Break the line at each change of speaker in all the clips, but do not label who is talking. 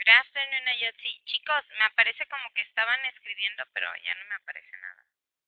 Good afternoon, Ayotzi. Chicos, me aparece como que estaban escribiendo, pero ya no me aparece nada.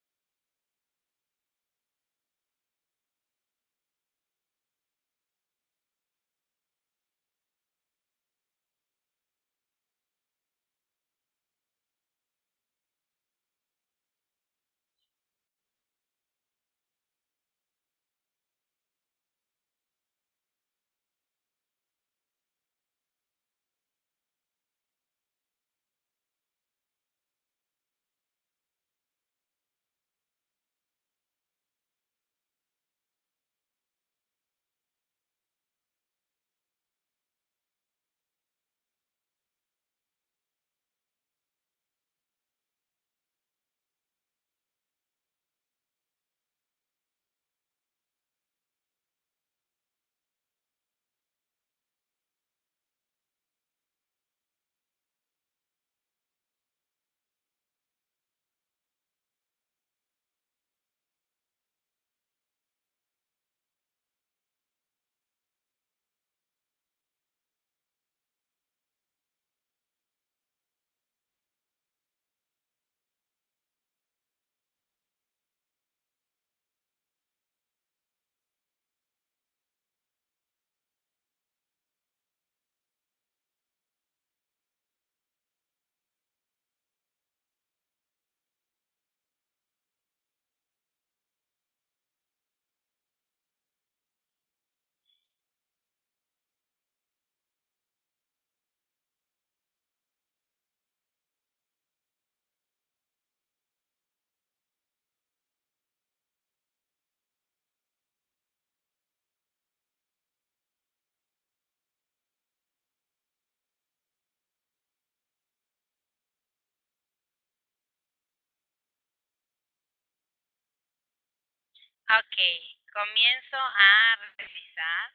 Ok, comienzo a revisar.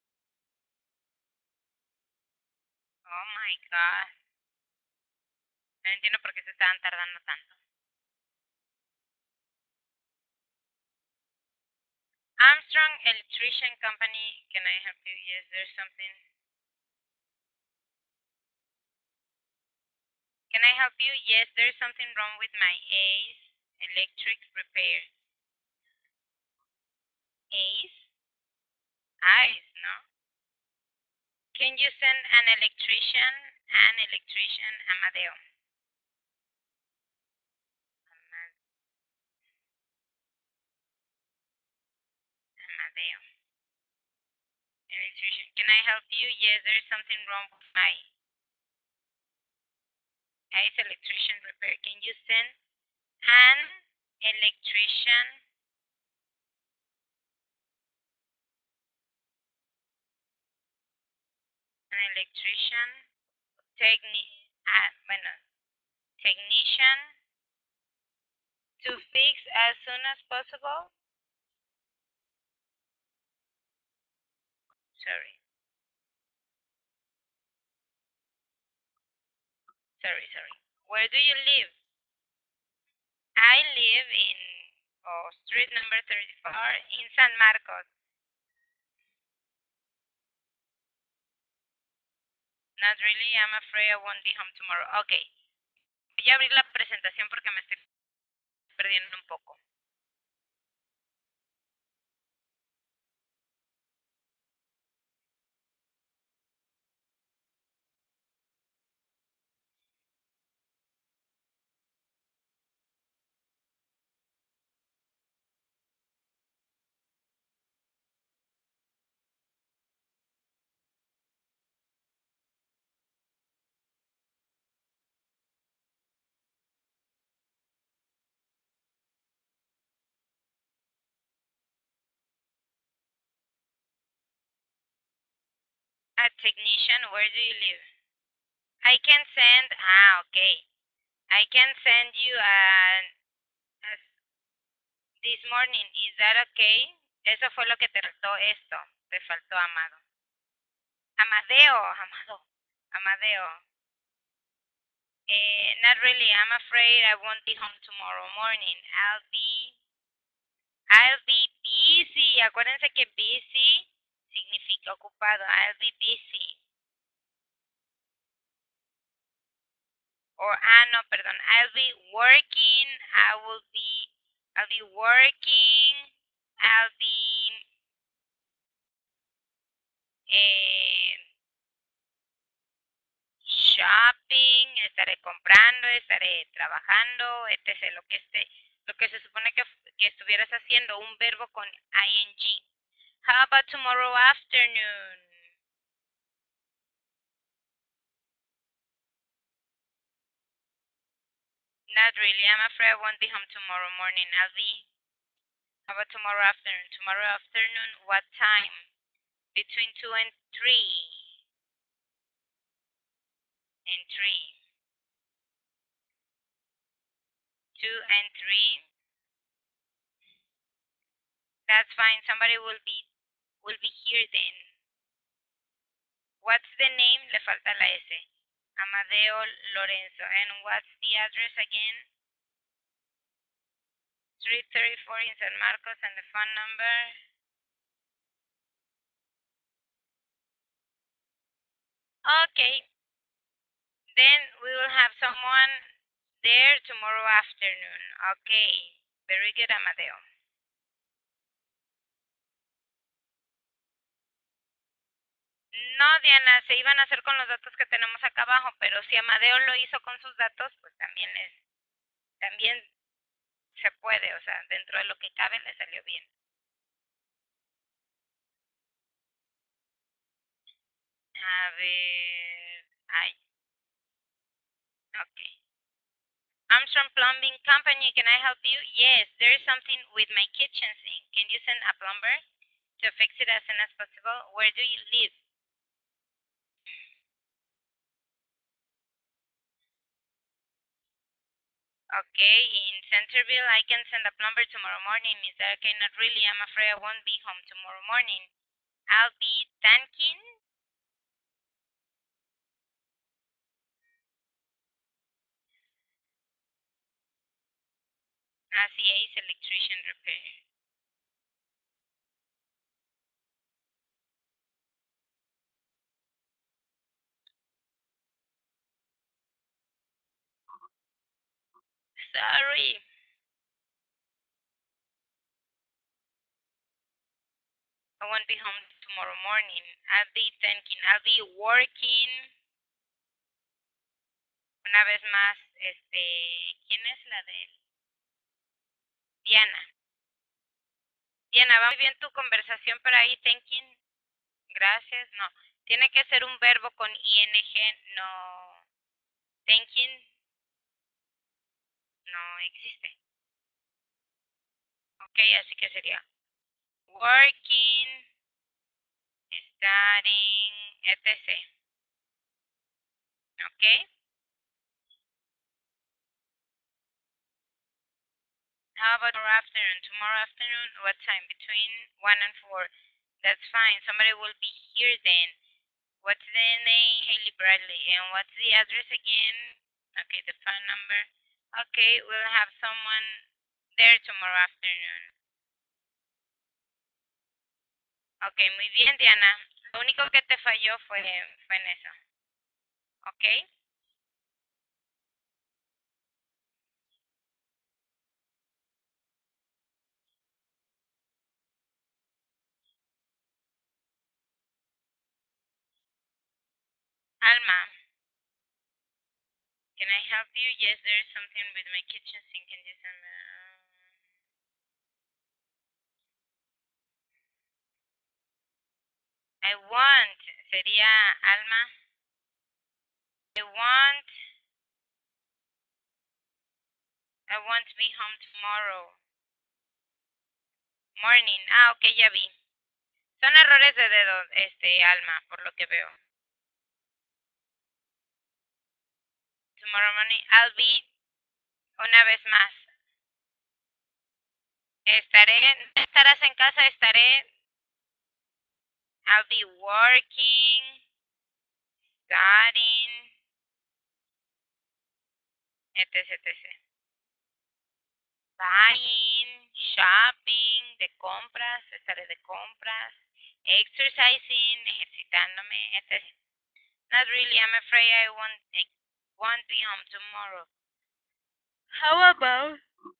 Oh my god. No entiendo por qué se estaban tardando tanto. Armstrong Electrician Company, can I help you? Yes, there's something. Can I help you? Yes, there's something wrong with my Ace Electric Repair. Ace? Ice, no? Can you send an electrician? Amadeo. Amadeo. Electrician. Can I help you? Yes, there's something wrong with my Ice Electrician Repair. Can you send an electrician? An electrician? Technician to fix as soon as possible? Sorry. Where do you live? I live in street number 34 in San Marcos. Not really, I'm afraid I won't be home tomorrow. Okay. Voy a abrir la presentación porque me estoy perdiendo un poco. A technician, where do you live? I can send, okay. I can send you this morning. Is that okay? Eso fue lo que te faltó esto. Te faltó Amado. Amadeo. Not really. I'm afraid I won't be home tomorrow morning. I'll be busy. Acuérdense que busy significa ocupado. I'll be busy. or no, perdón. I'll be working. I'll be working. I'll be shopping, estaré comprando, estaré trabajando, etc. Lo que se supone que estuvieras haciendo, un verbo con ing. How about tomorrow afternoon? Not really. I'm afraid I won't be home tomorrow morning. How about tomorrow afternoon? Tomorrow afternoon, what time? Between 2 and 3. And 3. 2 and 3. That's fine. Somebody will be here then. What's the name? Le falta la S. Amadeo Lorenzo. And what's the address again? Street 34 in San Marcos, and the phone number? Okay. Then we will have someone there tomorrow afternoon. Okay. Very good, Amadeo. No, Diana, se iban a hacer con los datos que tenemos acá abajo, pero si Amadeo lo hizo con sus datos, pues también se puede, o sea, dentro de lo que cabe le salió bien. A ver, ay, okay. Armstrong Plumbing Company, can I help you? Yes, there is something with my kitchen sink. Can you send a plumber to fix it as soon as possible? Where do you live? Okay, in Centerville, I can send a plumber tomorrow morning. Is that okay? Not really. I'm afraid I won't be home tomorrow morning. I'll be thanking. RCA's electrician repair. Sorry. I won't be home tomorrow morning. I'll be thinking. I'll be working. Una vez más, ¿quién es la de él? Diana. Diana, va muy bien tu conversación, pero ahí thinking. Gracias. No. Tiene que ser un verbo con ing. No. Thinking no existe. Ok, así que sería working, studying, etc. Ok. How about tomorrow afternoon? Tomorrow afternoon, what time? Between 1 and 4. That's fine. Somebody will be here then. What's the name? Haley Bradley. And what's the address again? Okay, the phone number. Okay, we'll have someone there tomorrow afternoon. Okay, muy bien, Diana. Lo único que te falló fue en eso. Okay. Alma, can I help you? Yes, there is something with my kitchen sink in this. I want, sería Alma. I want to be home tomorrow morning. Ah, ok, ya vi. Son errores de dedo, Alma, por lo que veo. Tomorrow morning, I'll be una vez más. Estarás en casa, I'll be working, studying, etc. Buying, shopping, de compras, estaré de compras, exercising, ejercitándome, etc. Not really, I'm afraid I won't. won't be home tomorrow. How about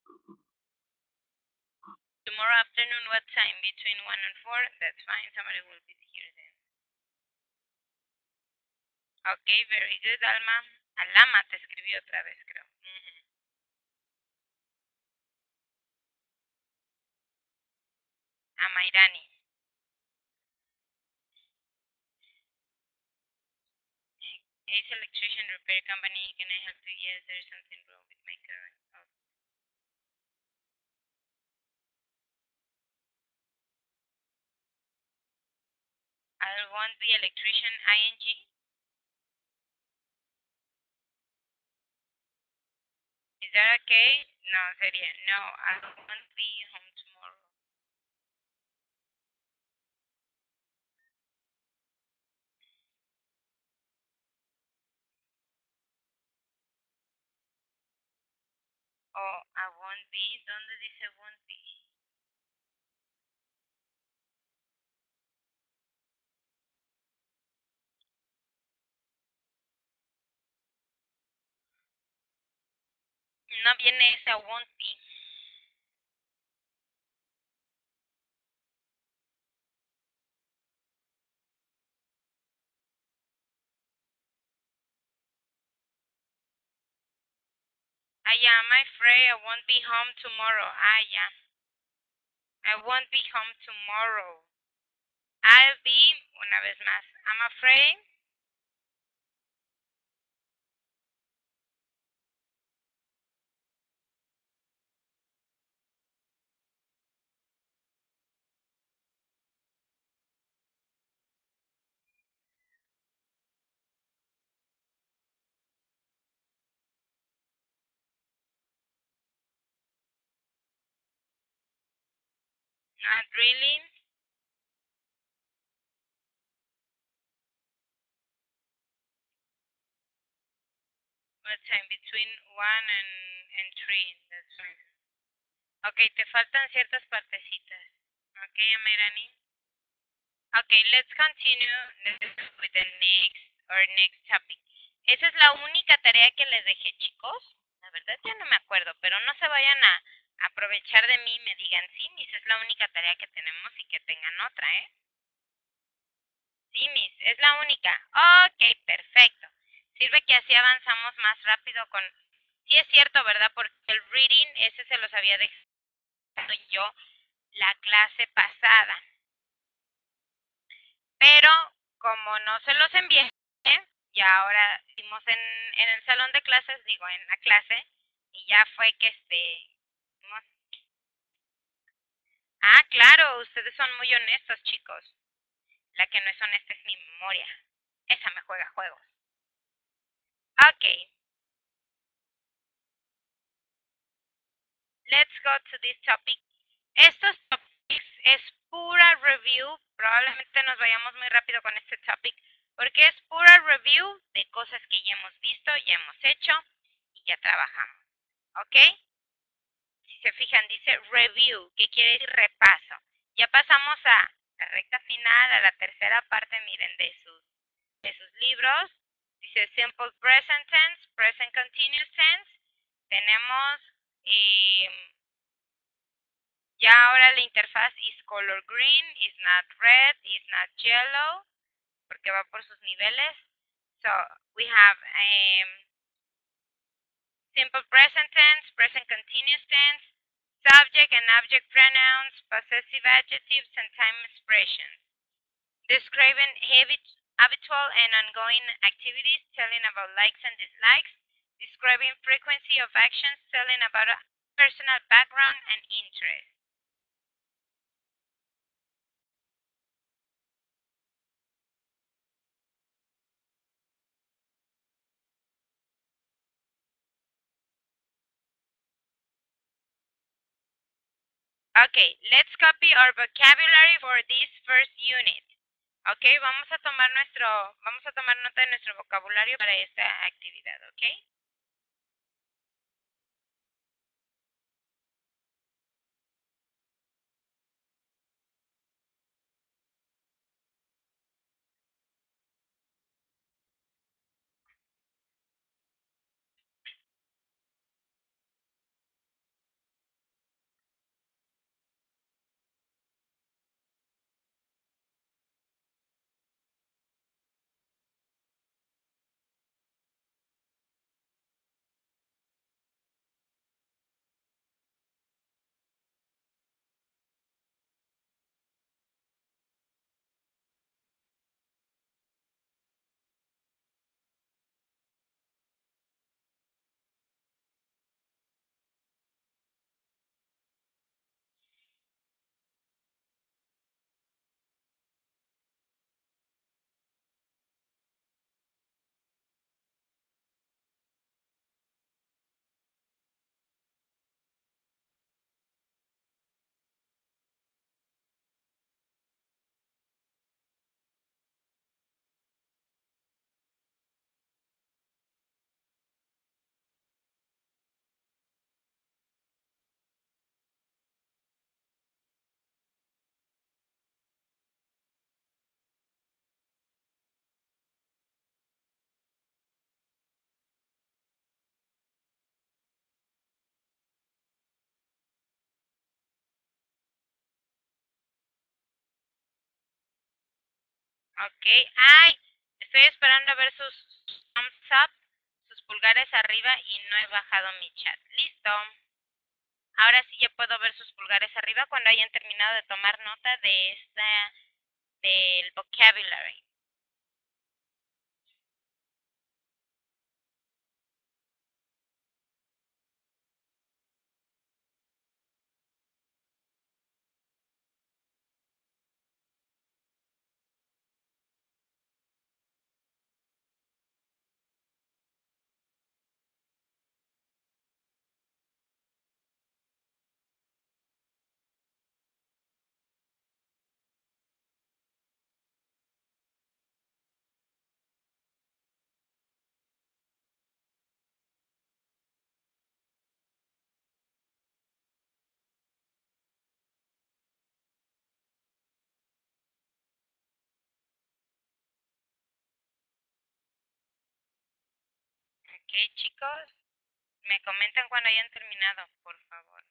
tomorrow afternoon? What time? Between 1 and 4? That's fine. Somebody will be here then. Okay, very good, Alma. Alama te escribió otra vez, creo. Amairani. Ace Electrician Repair Company. Can I help you? Yes, there's something wrong with my current. Oh. I want the electrician ing. Is that okay? No, sería no. I won't be home tomorrow. Oh, I won't be. ¿Dónde dice won't be? No viene esa won't be. Ah, yeah, I'm afraid I won't be home tomorrow. Ah, yeah. I won't be home tomorrow. I'll be, una vez más, I'm afraid not really. What time? Between 1 and 3. That's fine. Okay, te faltan ciertas partecitas. Okay, Amirani. Okay, let's continue with the next topic. Esa es la única tarea que les dejé, chicos. La verdad ya no me acuerdo, pero no se vayan a aprovechar de mí y me digan, sí, Miss, es la única tarea que tenemos y que tengan otra, ¿eh? Sí, Miss, es la única. Ok, perfecto. Sirve que así avanzamos más rápido con... Sí es cierto, ¿verdad? Porque el reading, ese se los había dejado yo la clase pasada. Pero como no se los envié, ya ahora hicimos en el salón de clases, digo, en la clase, y ya fue que Ah, claro, ustedes son muy honestos, chicos. La que no es honesta es mi memoria. Esa me juega juegos. Ok, let's go to this topic. Estos topics es pura review. Probablemente nos vayamos muy rápido con este topic porque es pura review de cosas que ya hemos visto, ya hemos hecho y ya trabajamos. ¿Ok? Si se fijan, dice review, que quiere decir repaso. Ya pasamos a la recta final, a la tercera parte, miren, de sus libros. Dice simple present tense, present continuous tense. Tenemos ya ahora la interfaz is color green, is not red, is not yellow, porque va por sus niveles. So we have simple present tense, present continuous tense, subject and object pronouns, possessive adjectives, and time expressions. Describing habitual and ongoing activities, telling about likes and dislikes. Describing frequency of actions, telling about a personal background and interest. Okay, let's copy our vocabulary for this first unit. Okay, vamos a tomar nota de nuestro vocabulario para esta actividad, okay? Ok. Ay, estoy esperando a ver sus thumbs up, sus pulgares arriba y no he bajado mi chat. Listo. Ahora sí ya puedo ver sus pulgares arriba cuando hayan terminado de tomar nota de del vocabulary. Ok, chicos, me comentan cuando hayan terminado, por favor.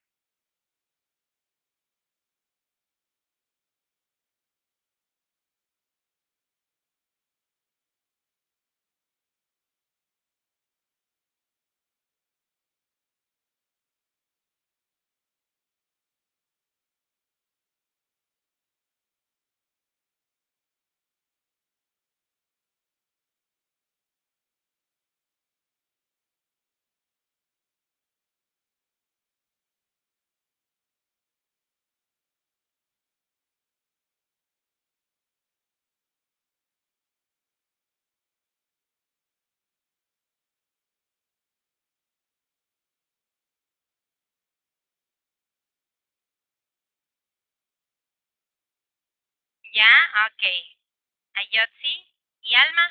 ¿Ya? Ok. Ayotzi y Alma.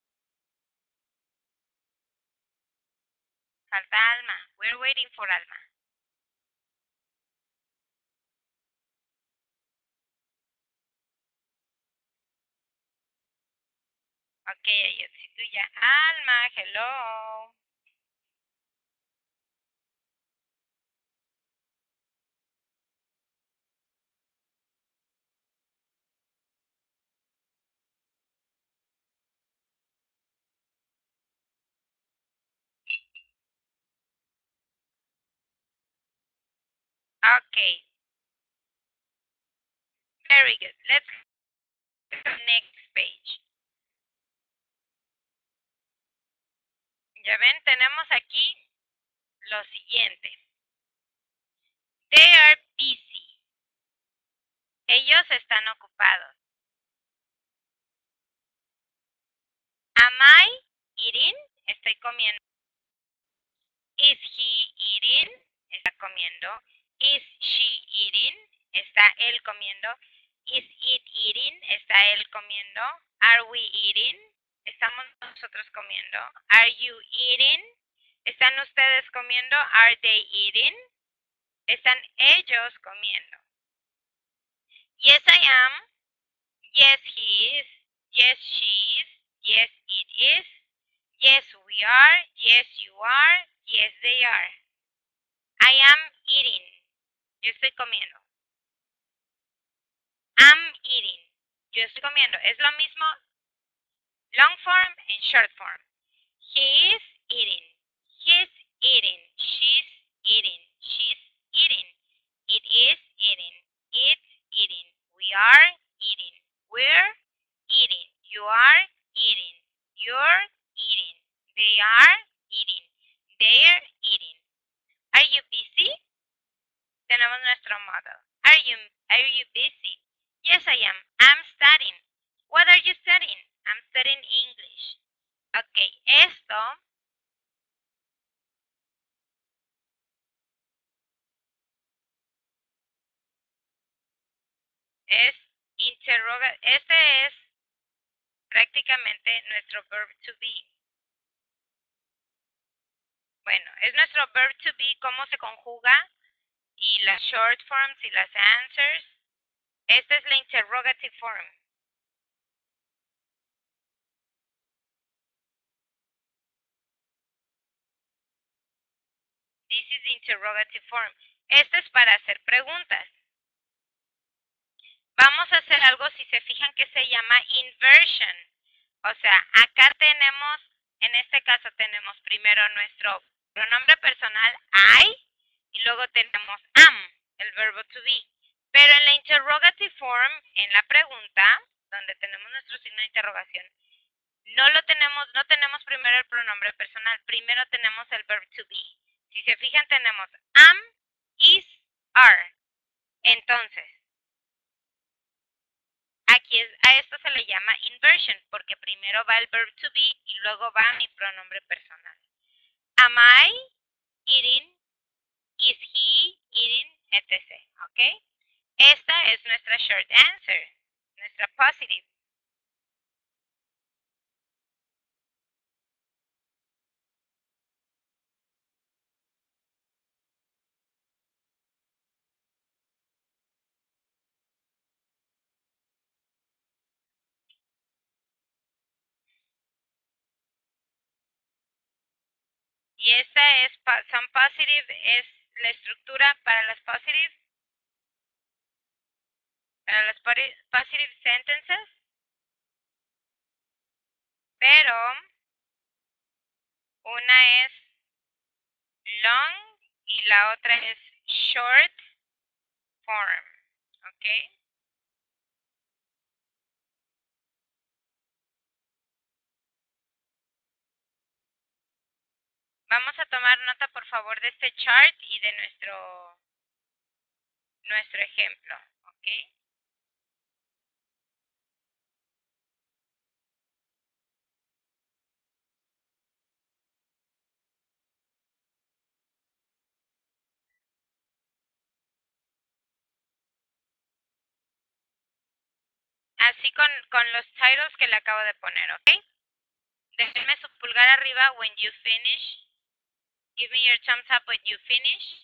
Falta Alma. We're waiting for Alma. Ok, Ayotzi, tú ya. Alma, hello. Ok, very good. Let's go to the next page. Ya ven, tenemos aquí lo siguiente. They are busy. Ellos están ocupados. Am I eating? Estoy comiendo. Is he eating? Está comiendo. Is she eating? Está él comiendo. Is it eating? Está él comiendo. Are we eating? Estamos nosotros comiendo. Are you eating? ¿Están ustedes comiendo? Are they eating? Están ellos comiendo. Yes, I am. Yes, he is. Yes, she is. Yes, it is. Yes, we are. Yes, you are. Yes, they are. I am eating. Yo estoy comiendo. I'm eating. Yo estoy comiendo. Es lo mismo long form and short form. He is eating. He's eating. She's eating. She's eating. It is eating. It's eating. We are eating. We're eating. You are eating. You're eating. They are eating. They're eating. Are you busy? Tenemos nuestro model. Are you busy? Yes, I am. I'm studying. What are you studying? I'm studying English. Ok, esto es este es prácticamente nuestro verb to be. Bueno, es nuestro verb to be, cómo se conjuga y las short forms y las answers. Esta es la interrogative form. This is the interrogative form. Esto es para hacer preguntas. Vamos a hacer algo, si se fijan, que se llama inversion. O sea, acá tenemos, en este caso tenemos primero nuestro pronombre personal I y luego tenemos am, el verbo to be. Pero en la interrogative form, en la pregunta, donde tenemos nuestro signo de interrogación, no tenemos primero el pronombre personal, primero tenemos el verb to be. Si se fijan, tenemos am, is, are. Entonces, a esto se le llama inversion, porque primero va el verb to be y luego va mi pronombre personal. Am I eating? Is he eating? Etc. ¿Ok? Esta es nuestra short answer, nuestra positive. Y esta es, son positive, es la estructura para las positive, positive sentences, pero una es long y la otra es short form, ¿ok? Vamos a tomar nota, por favor, de este chart y de nuestro ejemplo, ¿ok? Así con los titles que le acabo de poner, ¿ok? Déjenme su pulgar arriba when you finish. Give me your thumbs up when you finish.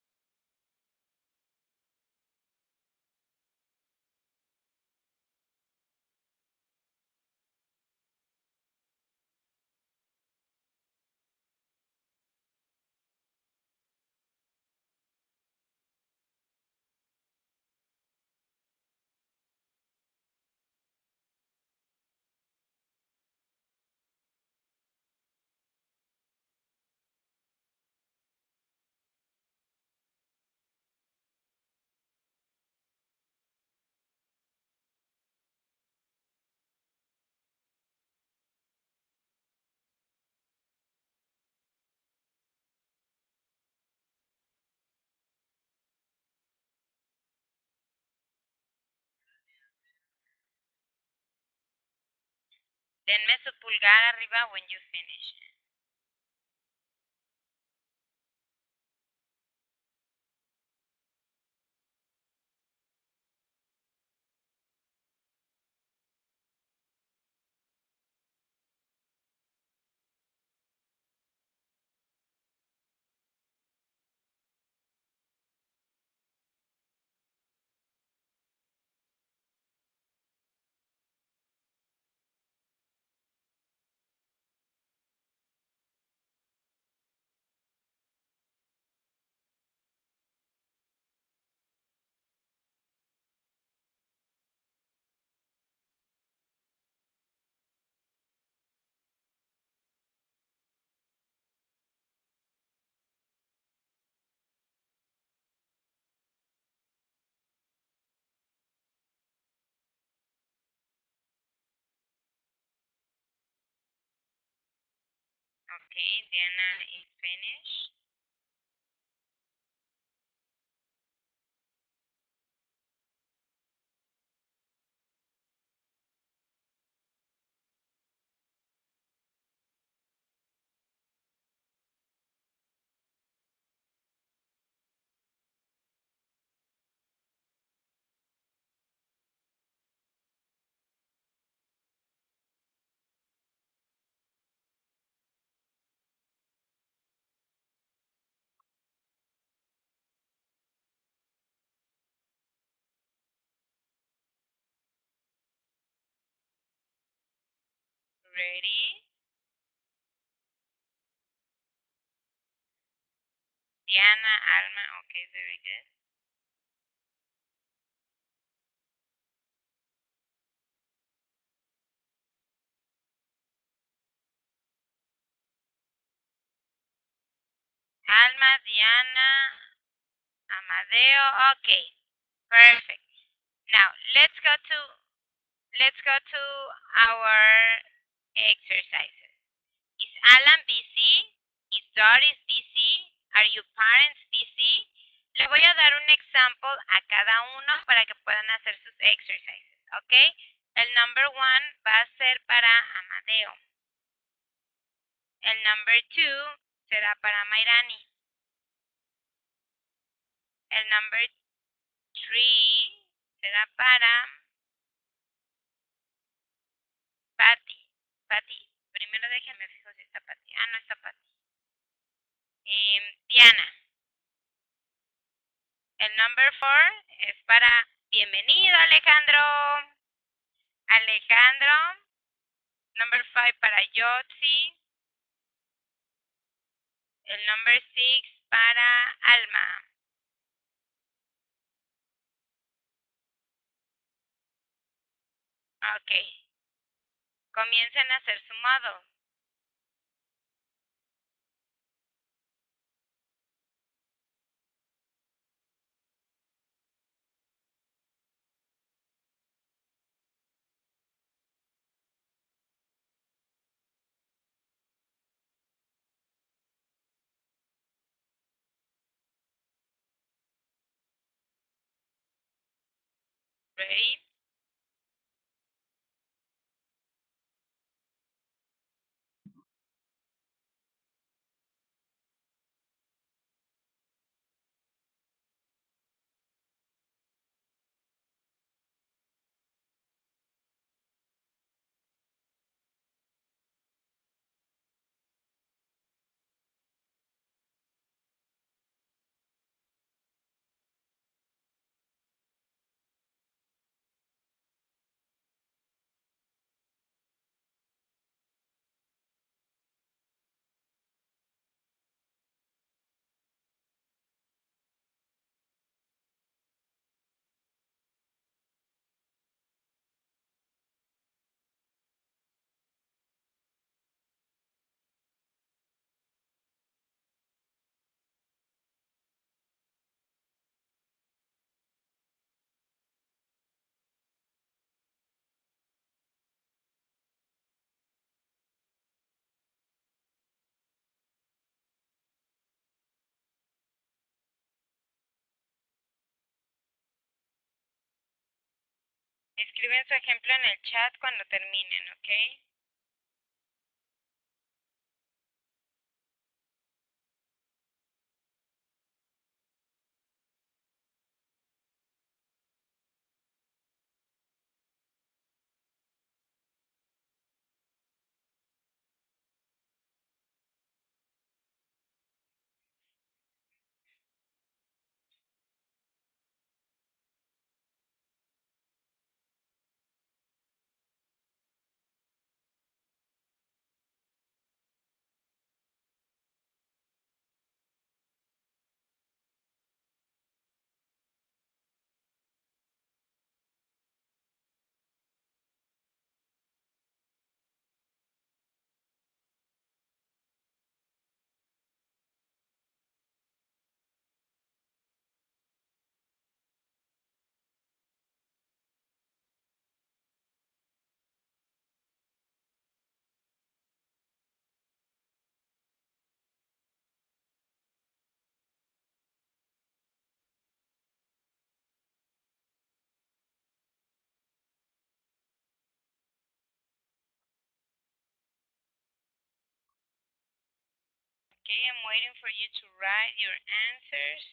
Denme su pulgar arriba when you finish. Okay, Diana is finished. Ready? Diana, Alma, okay, very good. Alma, Diana, Amadeo. Okay, perfect. Now let's go to our exercises. Is Alan busy? Is Doris busy? Are your parents busy? Le voy a dar un example a cada uno para que puedan hacer sus exercises, ¿ok? El number one va a ser para Amadeo. El number two será para Mayrani. El number three será para Patty. Patty, primero déjenme fijo si está Patty. Ah, no está Patty. Diana. El number four es para bienvenido Alejandro. Alejandro. Number five para Yotzi. El number six para Alma. Ok. Comiencen a hacer su modo. Ready? Escriben su ejemplo en el chat cuando terminen, ¿ok? Okay, I'm waiting for you to write your answers.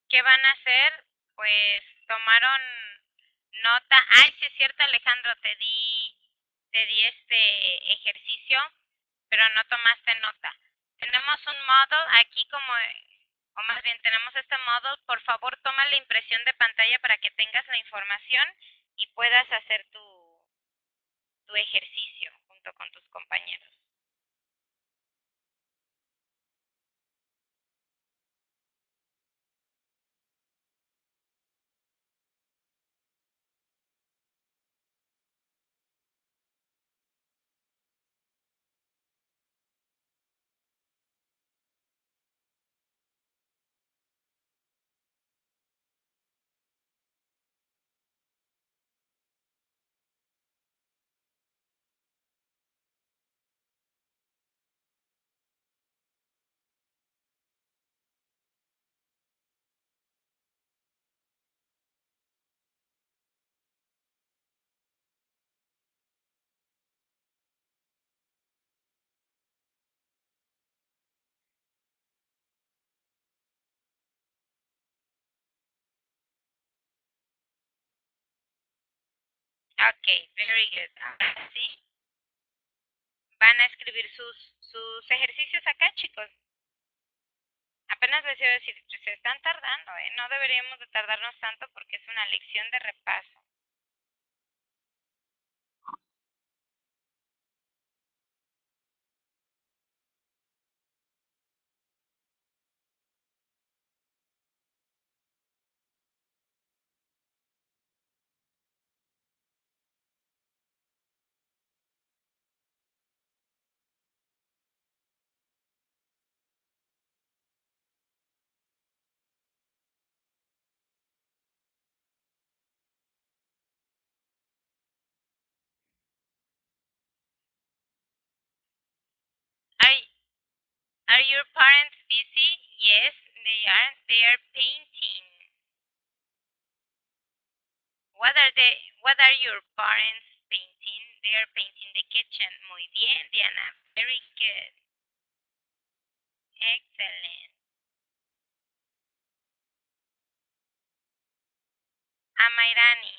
¿Qué van a hacer? Pues tomaron nota. Ay, sí es cierto, Alejandro, te di este ejercicio, pero no tomaste nota. Tenemos un model aquí como, o más bien tenemos este model. Por favor, toma la impresión de pantalla para que tengas la información y puedas hacer tu ejercicio junto con tus compañeros. Ok, very good. Ahora sí, van a escribir sus ejercicios acá, chicos. Apenas les iba a decir, se están tardando, ¿eh? No deberíamos de tardarnos tanto porque es una lección de repaso. Are, are your parents busy? Yes, they are. They are painting. What are your parents painting? They are painting the kitchen. Muy bien, Diana. Very good. Excellent. Amairani.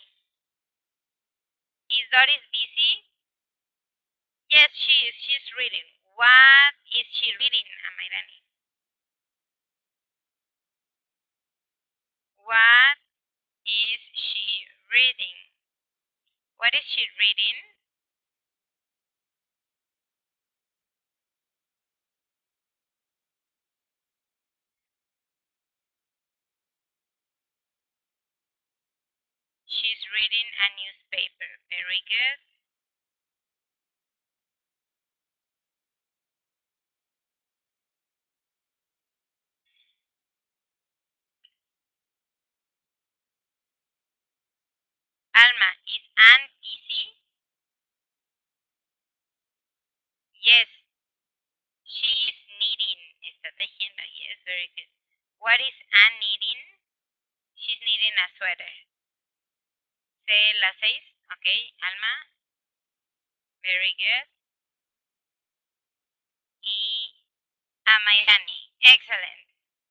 Is Doris busy? Yes, she is. She's reading. What is she reading, Amairani? What is she reading? What is she reading? She's reading a newspaper. Very good. Alma, is Anne busy? Yes, she's knitting. Está tejiendo. Yes, very good. What is Anne knitting? She's knitting a sweater. ¿Sé las 6? Ok, Alma. Very good. Y Amairani. Excellent.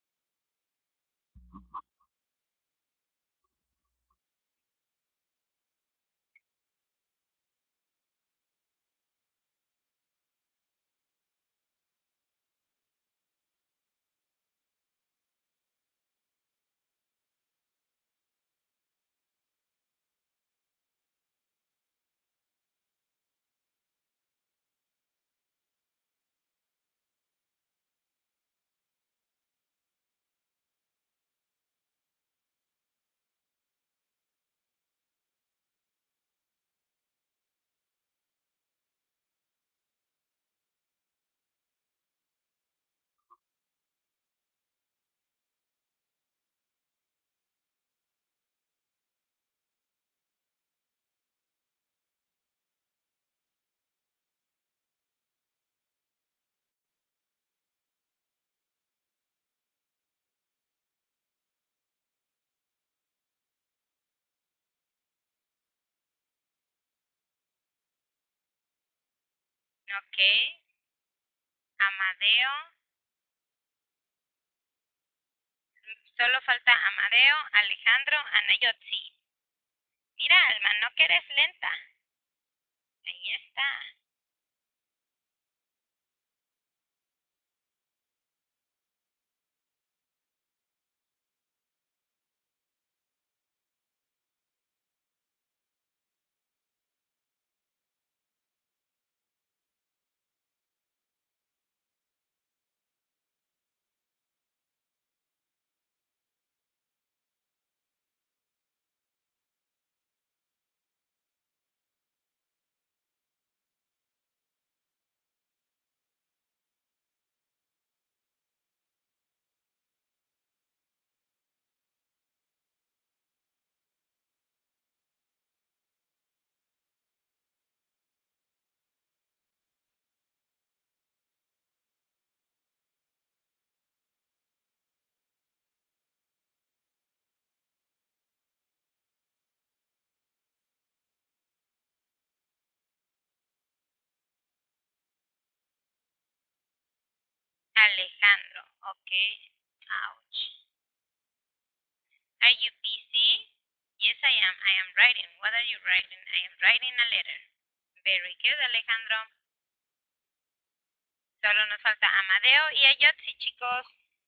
Ok. Amadeo. Solo falta Amadeo, Alejandro, Anayotzi. Mira, Alma, no que eres lenta. Ahí está. Alejandro, okay. Ouch. Are you busy? Yes, I am. I am writing. What are you writing? I am writing a letter. Very good, Alejandro. Solo nos falta Amadeo y Ayotzi, chicos.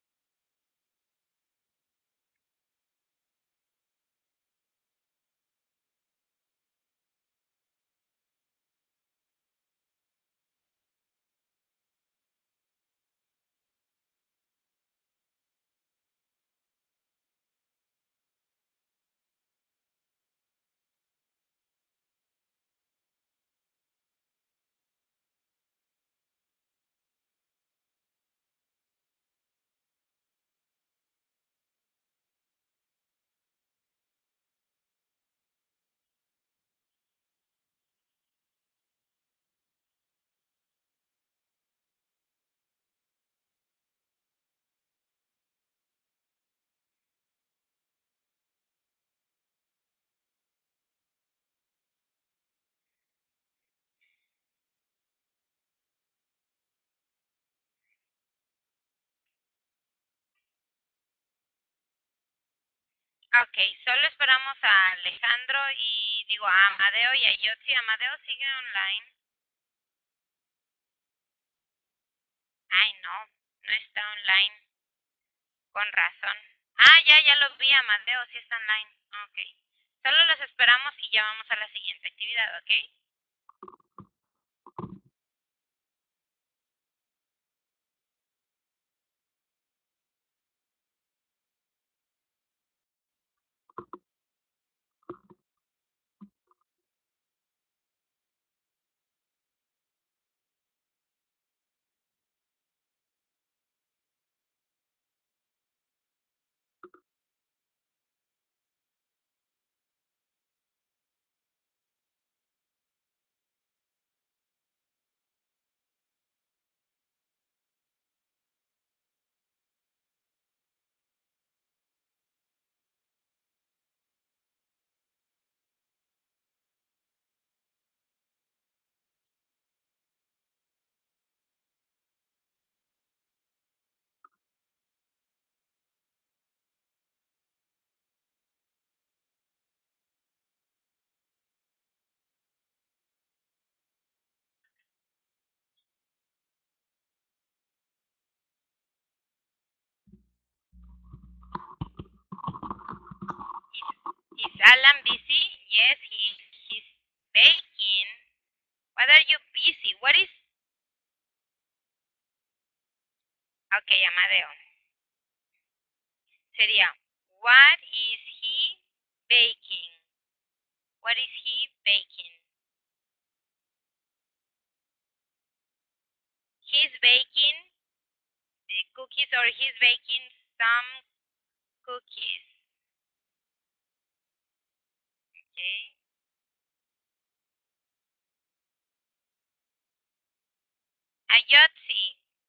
Ok, solo esperamos a Alejandro y digo a Amadeo y a Ayotzi. Amadeo sigue online. Ay, no, no está online. Con razón. Ah, ya lo vi, Amadeo, sí está online. Ok. Solo los esperamos y ya vamos a la siguiente actividad, ¿ok? Is Alan busy? Yes, he's baking. What are you busy? What is... Ok, Amadeo. Sería, what is he baking? What is he baking? He's baking the cookies or he's baking some cookies. Okay. Ayotzi.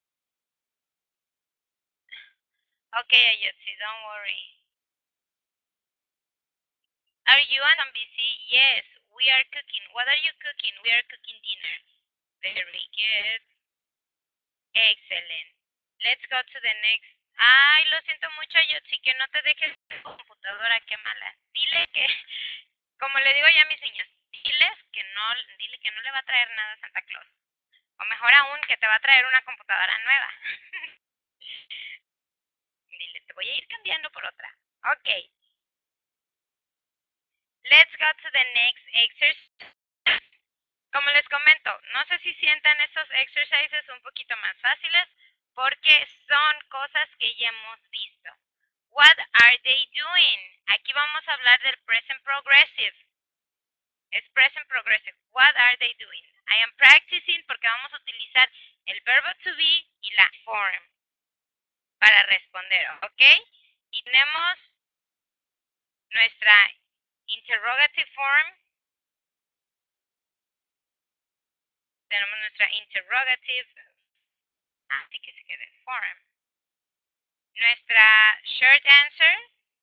Okay, Ayotzi, don't worry. Are you and I'm busy? Yes, we are cooking. What are you cooking? We are cooking dinner. Very good. Excellent. Let's go to the next Ay, lo siento mucho, Yotzi, que no te dejes tu computadora, qué mala. Dile que, como le digo ya a mis niños, dile que no le va a traer nada a Santa Claus. O mejor aún, que te va a traer una computadora nueva. Dile, te voy a ir cambiando por otra. Ok, let's go to the next exercise. Como les comento, no sé si sientan estos exercises un poquito más fáciles porque son cosas que ya hemos visto. What are they doing? Aquí vamos a hablar del present progressive. Es present progressive. What are they doing? I am practicing porque vamos a utilizar el verbo to be y la form para responder, ¿ok? Y tenemos nuestra interrogative form. Tenemos nuestra interrogative. Así que se quede form. Nuestra short answer.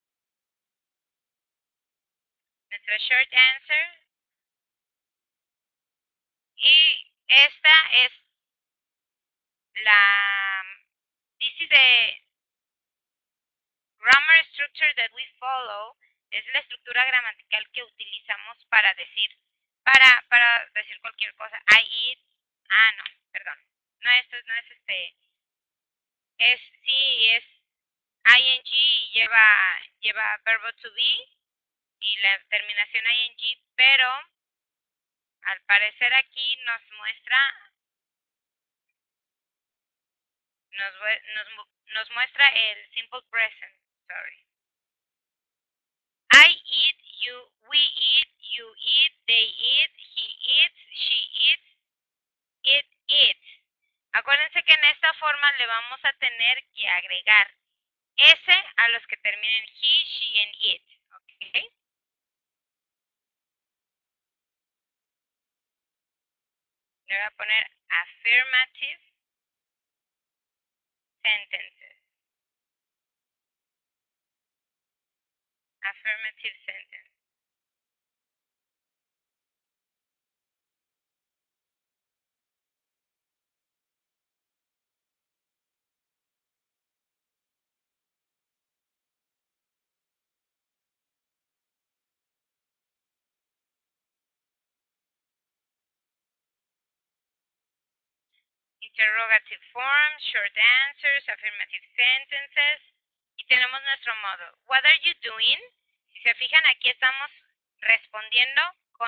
Nuestra short answer. Y esta es la. This is the grammar structure that we follow. Es la estructura gramatical que utilizamos para decir cualquier cosa. I eat. Ah, no, perdón. No, esto no es es ing y lleva verbo to be y la terminación ing, pero al parecer aquí nos muestra el simple present. Sorry. I eat, we eat, you eat, they eat, he eats, she eats, it eats. Acuérdense que en esta forma le vamos a tener que agregar S a los que terminen he, she, and it. ¿Ok? Le voy a poner affirmative sentences. Affirmative sentence. Interrogative form, short answers, affirmative sentences. Y tenemos nuestro modo. What are you doing? Si se fijan, aquí estamos respondiendo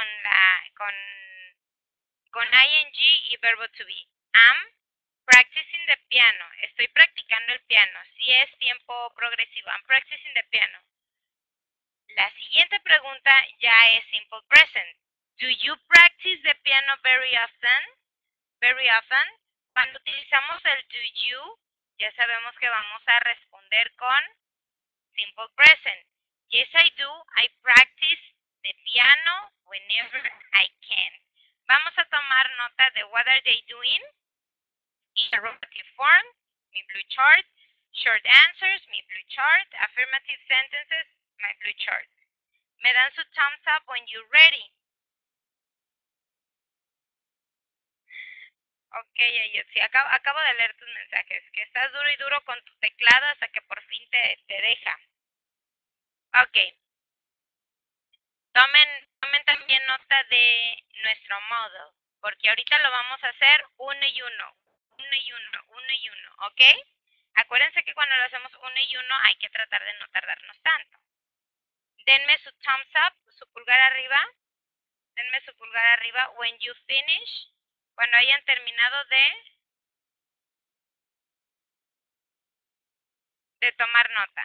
con ing y verbo to be. Am practicing the piano. Estoy practicando el piano. Si es tiempo progresivo. I'm practicing the piano. La siguiente pregunta ya es simple present. Do you practice the piano very often? Very often. Cuando utilizamos el do you, ya sabemos que vamos a responder con simple present. Yes, I do. I practice the piano whenever I can. Vamos a tomar nota de what are they doing. Interrogative form, mi blue chart. Short answers, mi blue chart. Affirmative sentences, my blue chart. Me dan su thumbs up when you're ready. Ok, sí, acabo de leer tus mensajes. Que estás duro y duro con tu teclado hasta que por fin te deja. Ok. Tomen también nota de nuestro modo. Porque ahorita lo vamos a hacer uno y uno. Uno y uno, uno y uno. ¿Ok? Acuérdense que cuando lo hacemos uno y uno hay que tratar de no tardarnos tanto. Denme su thumbs up, su pulgar arriba. Denme su pulgar arriba when you finish. Cuando hayan terminado de tomar nota.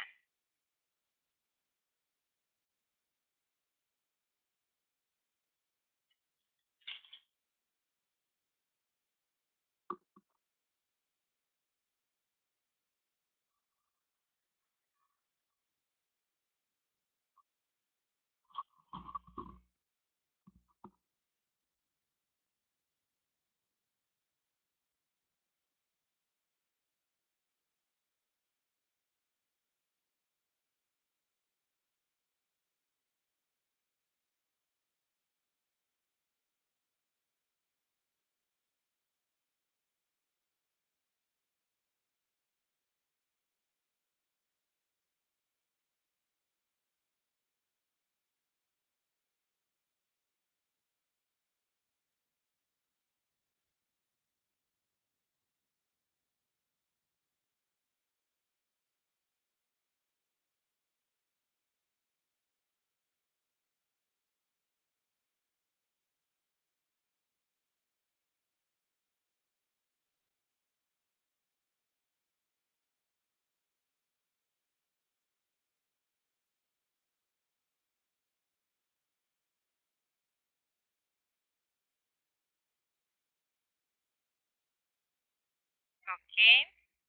Okay.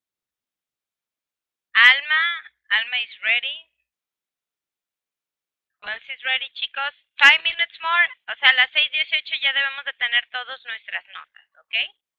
Alma, Alma is ready. Who else is ready, chicos? 5 minutes more. O sea, a las 6:18 ya debemos de tener todas nuestras notas, ¿ok?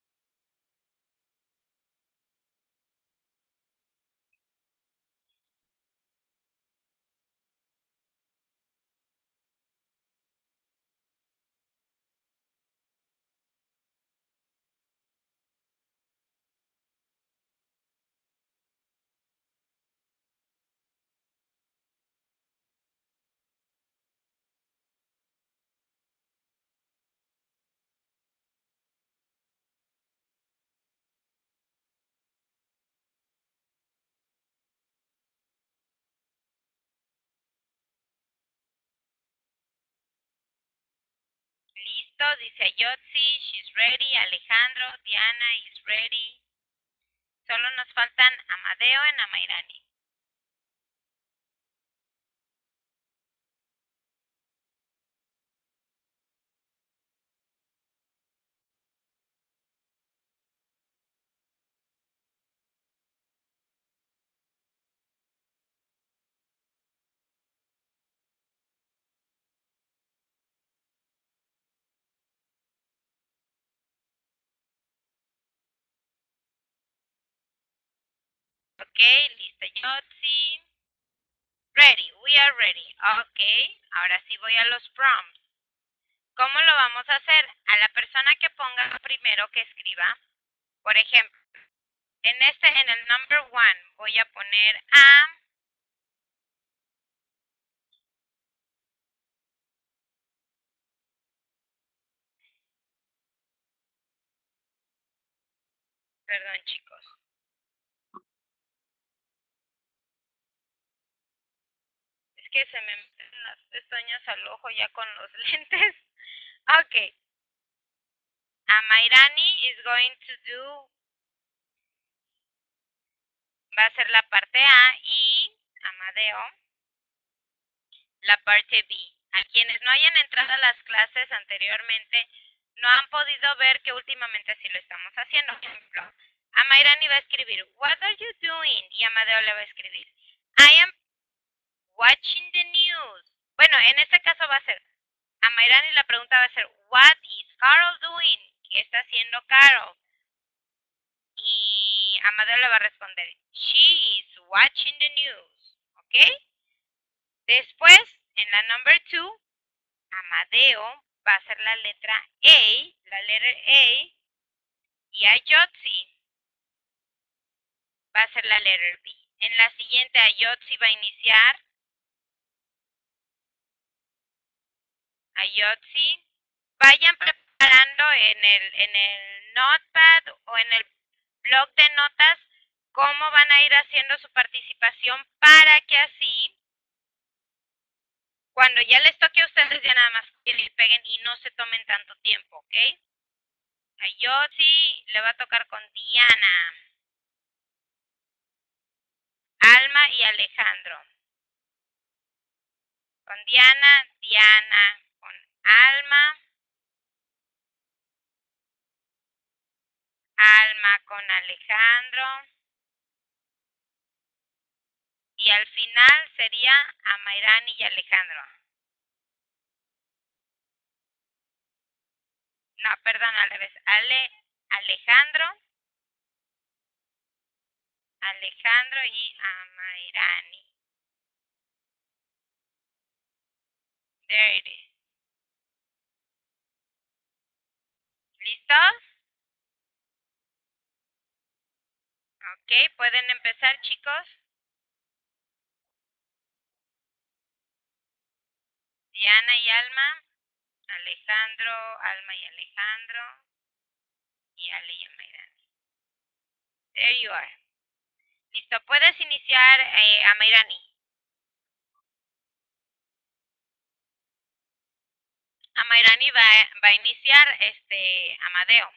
Listo, dice Ayotzi, she's ready. Alejandro, Diana is ready. Solo nos faltan Amadeo y Amairani. Ok, lista Ayotzi. Ready, we are ready. Ok, ahora sí voy a los prompts. ¿Cómo lo vamos a hacer? A la persona que ponga primero que escriba, por ejemplo, en el number one, voy a poner a, perdón chicos, es que se me meten las pestañas al ojo ya con los lentes. Ok, Amairani is going to do, va a ser la parte A y Amadeo la parte B. A quienes no hayan entrado a las clases anteriormente, no han podido ver que últimamente sí lo estamos haciendo. Por ejemplo, Amairani va a escribir, what are you doing? Y Amadeo le va a escribir, I am watching the news. Bueno, en este caso va a ser, Amairani la pregunta va a ser, what is Carol doing? ¿Qué está haciendo Carol? Y Amadeo le va a responder, she is watching the news. ¿Ok? Después, en la number 2, Amadeo va a ser la letra A, la letter A, y Ayotzi va a ser la letter B. En la siguiente, Ayotzi va a iniciar. Ayotzi, vayan preparando en el notepad o en el blog de notas cómo van a ir haciendo su participación para que así, cuando ya les toque a ustedes, ya nada más que les peguen y no se tomen tanto tiempo, ¿ok? Ayotzi le va a tocar con Diana, Alma y Alejandro. Con Diana, Diana, con Alma, Alma con Alejandro. Y al final sería Amairani y Alejandro. No, perdón, al revés. Alejandro, Alejandro y Amairani. There it is. ¿Listos? Ok, pueden empezar, chicos. Diana y Alma, Alejandro, Alma y Alejandro, y Ale y Amairani. There you are. Listo, puedes iniciar, Amairani. Amairani va a iniciar Amadeo.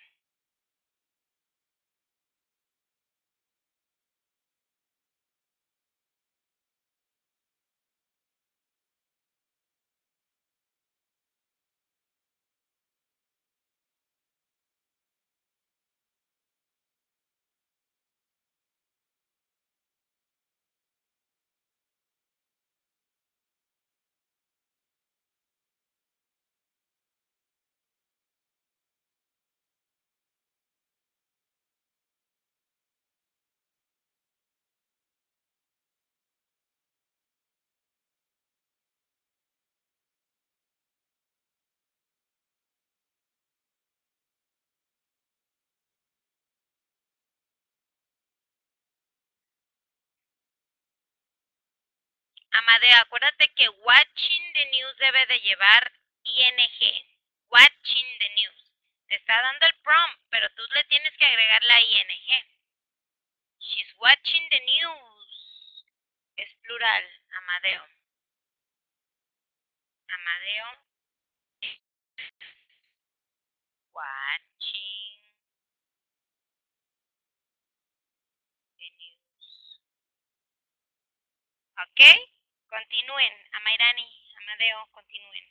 Amadeo, acuérdate que watching the news debe de llevar ing. Watching the news. Te está dando el prompt, pero tú le tienes que agregar la ing. She's watching the news. Es plural, Amadeo. Amadeo, watching the news. ¿Ok? Continúen. Amairani, Amadeo, continúen.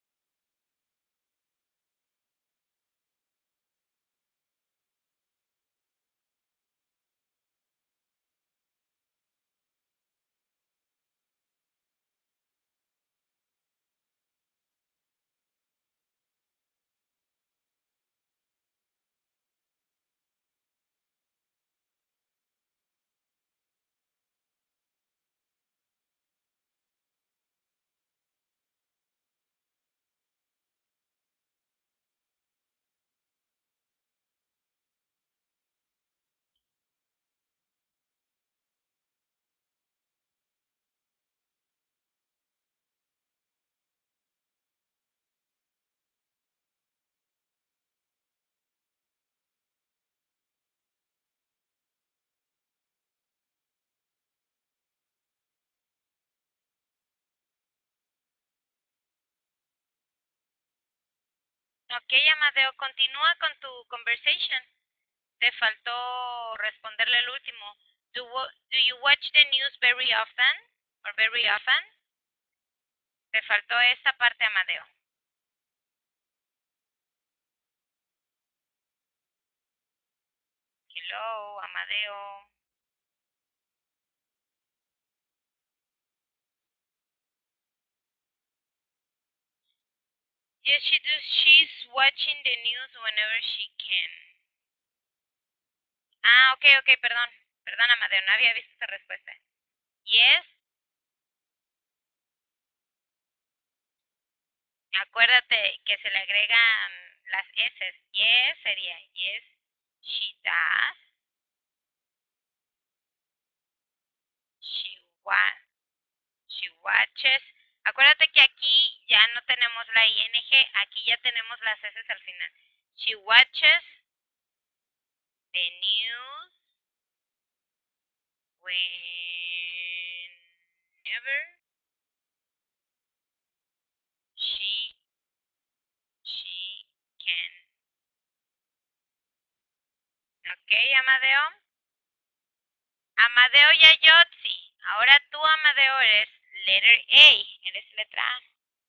Ok, Amadeo, continúa con tu conversation. Te faltó responderle el último. Do you watch the news very often? Or very often? Te faltó esa parte, Amadeo. Hello, Amadeo. Yes, she does. She's watching the news whenever she can. Ah, ok, ok, perdón. Perdón, Amadeo, no había visto esa respuesta. Yes, acuérdate que se le agregan las S. Yes sería yes, she does. She wa she watches. Acuérdate que aquí ya no tenemos la ing, aquí ya tenemos las S al final. She watches the news whenever she she can. Ok, Amadeo. Amadeo y Ayotzi. Ahora tú, Amadeo, eres letter A. Eres letra A.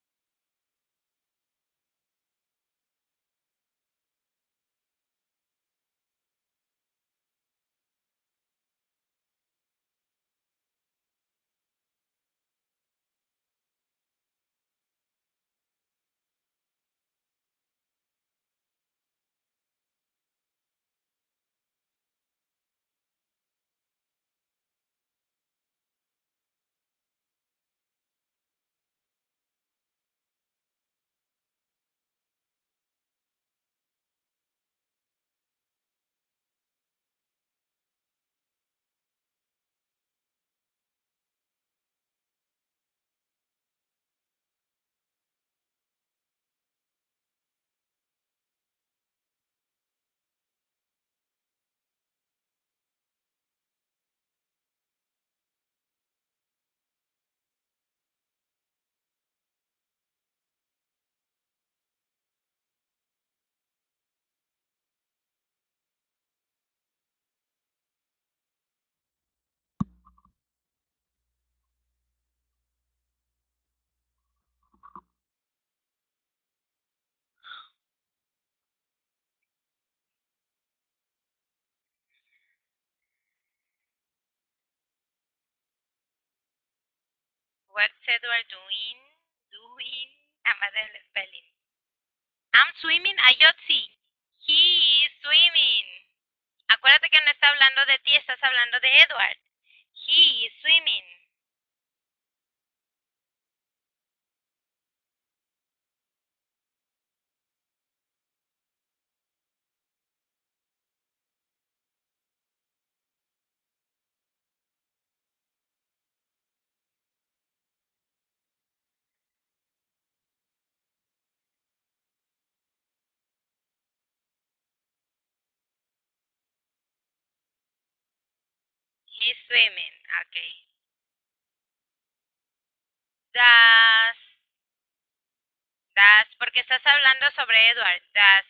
What's Edward doing? Doing. Amadeo el spelling. I'm swimming, Ayotzi. He is swimming. Acuérdate que no está hablando de ti, estás hablando de Edward. He is swimming. He's swimming. Okay. Does, porque estás hablando sobre Edward.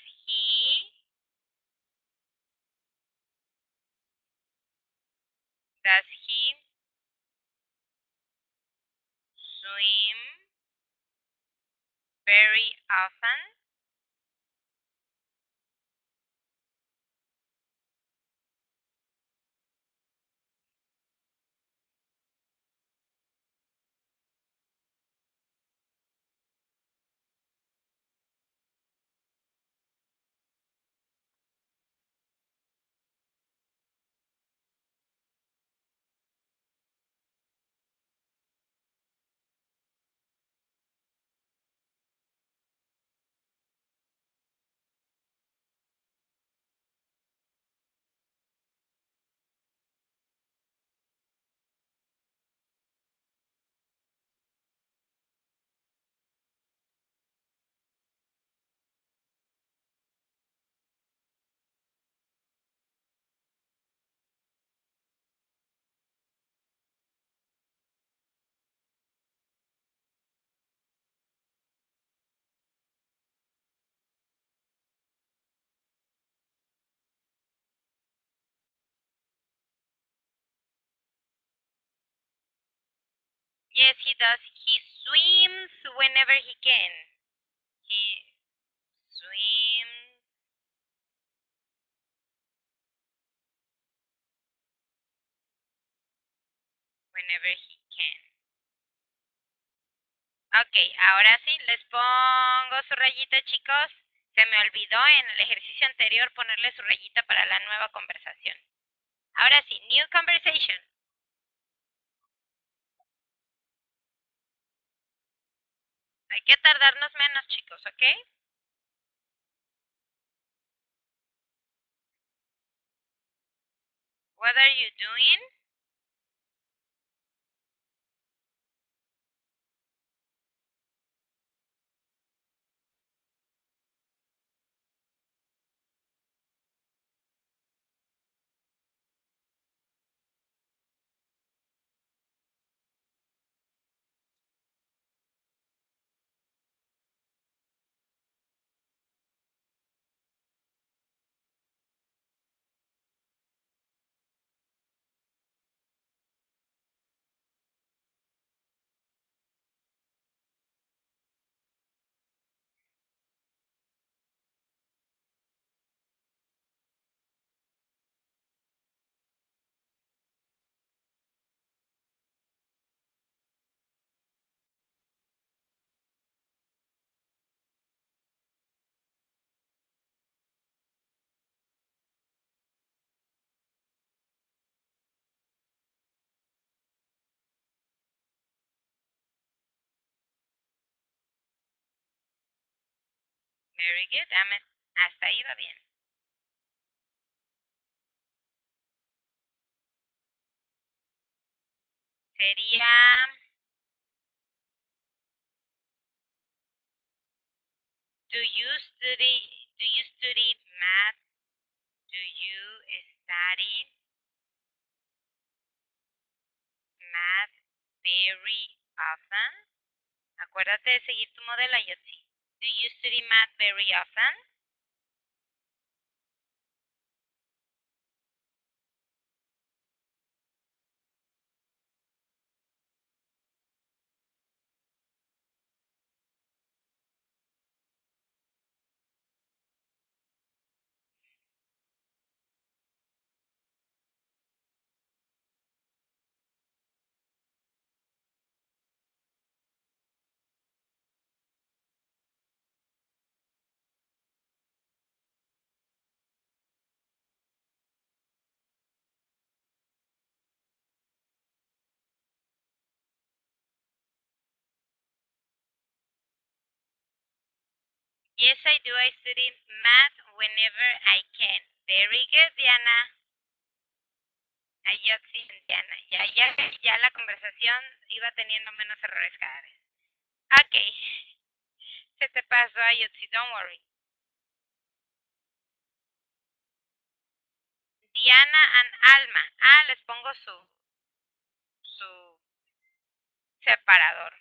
Does he swim very often? Yes, he does. He swims whenever he can. He swims whenever he can. Ok, ahora sí, les pongo su rayita, chicos. Se me olvidó en el ejercicio anterior ponerle su rayita para la nueva conversación. Ahora sí, new conversation. Hay que tardarnos menos, chicos, ¿ok? What are you doing? Very good. Hasta ahí va bien. Sería, do you study math? Do you study math very often? Acuérdate de seguir tu modelo, Yotzi. Do you study math very often? Yes, I do. I study math whenever I can. Very good, Diana. Ayotzi, Diana. Ya la conversación iba teniendo menos errores cada vez. Ok. Se te pasó, Ayotzi. Don't worry. Diana and Alma. Ah, les pongo su separador.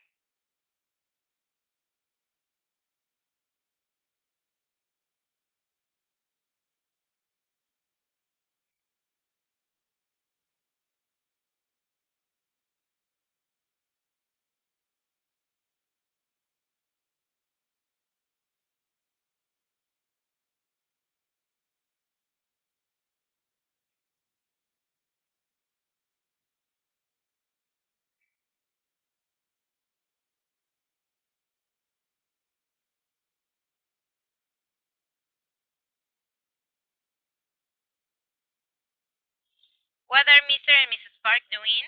What are Mr. and Mrs. Park doing?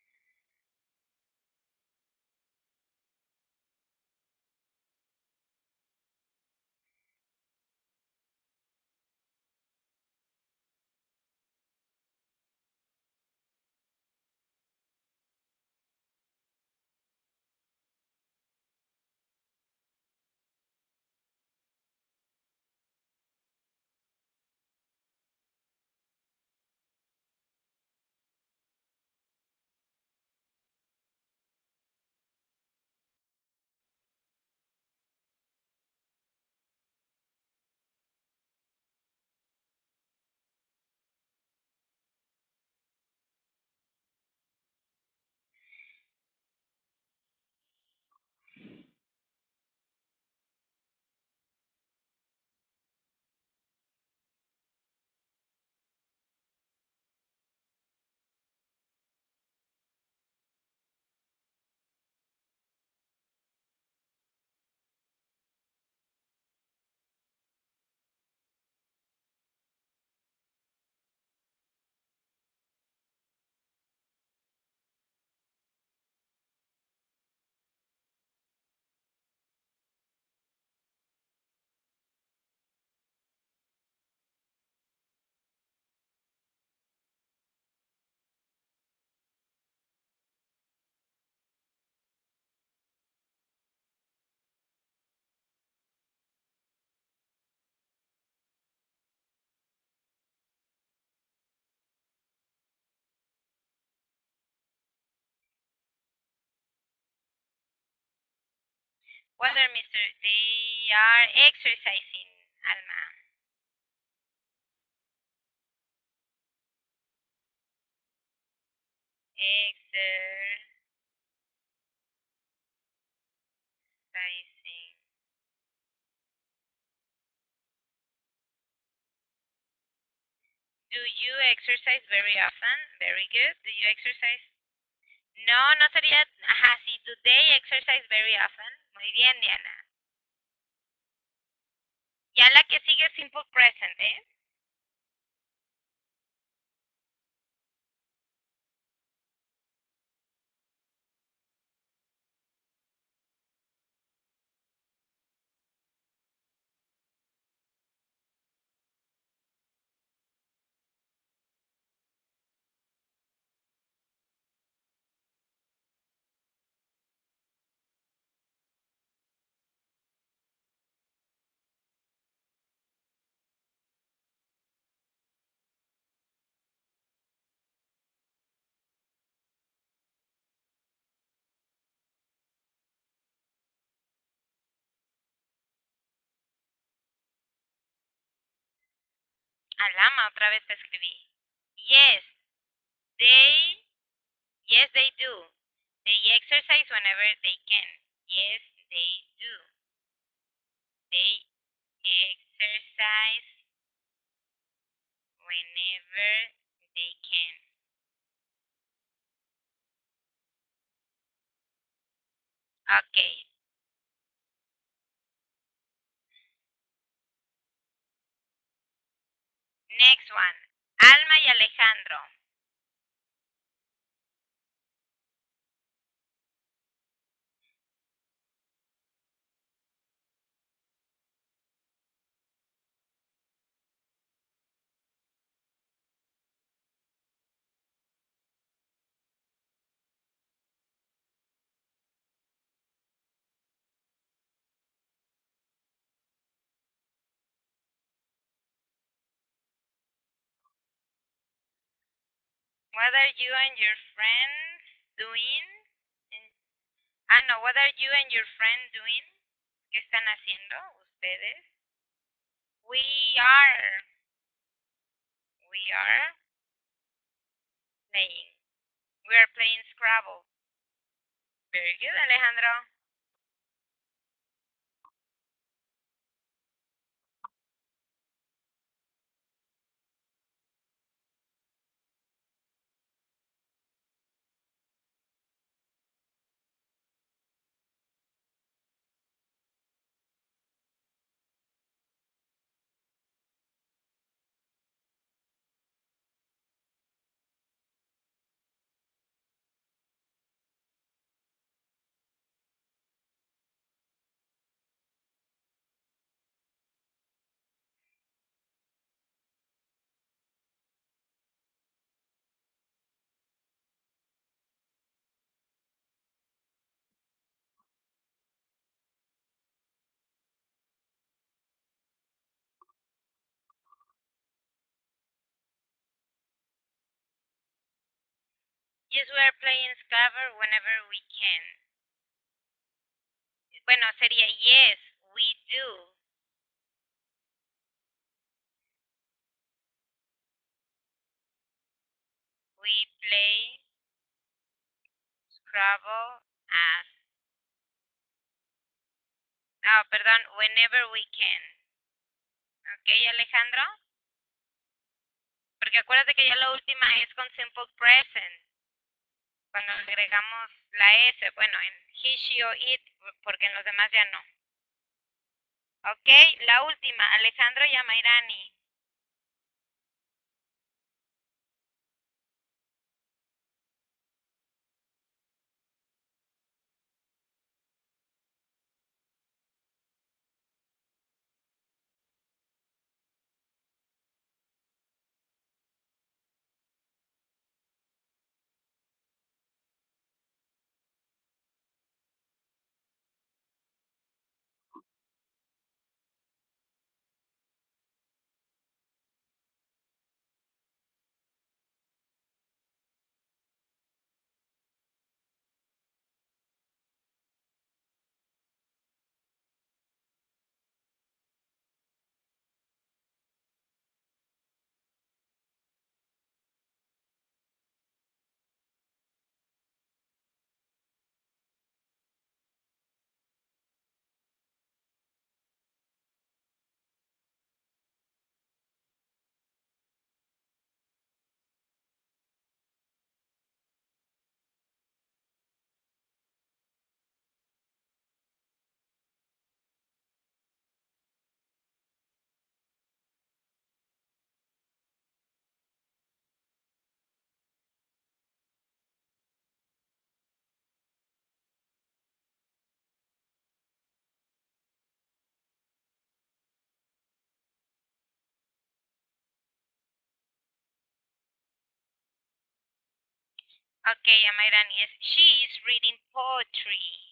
What are Mr. They are exercising, Alma. Exercising. Do you exercise very often? Very good. Do you exercise? No, no sería. Ajá, sí. Do they exercise very often? Muy bien, Diana. Ya la que sigue es simple present, ¿eh? Alama, otra vez te escribí. Yes, they, yes, they do. They exercise whenever they can. Yes, they do. They exercise whenever they can. Okay. Next one. Alma y Alejandro. What are you and your friends doing? No, what are you and your friend doing? ¿Qué están haciendo ustedes? We are. We are playing. We are playing Scrabble. Very good, Alejandro. Yes, we are playing Scrabble whenever we can. Bueno, sería yes, we do. We play Scrabble as. No, perdón, whenever we can. ¿Ok, Alejandro? Porque acuérdate que ya la última es con simple present. Cuando agregamos la S, bueno, en he, she o it, porque en los demás ya no. Ok, la última, Alejandro Yamairani. Ok, Yamairani es she is reading poetry.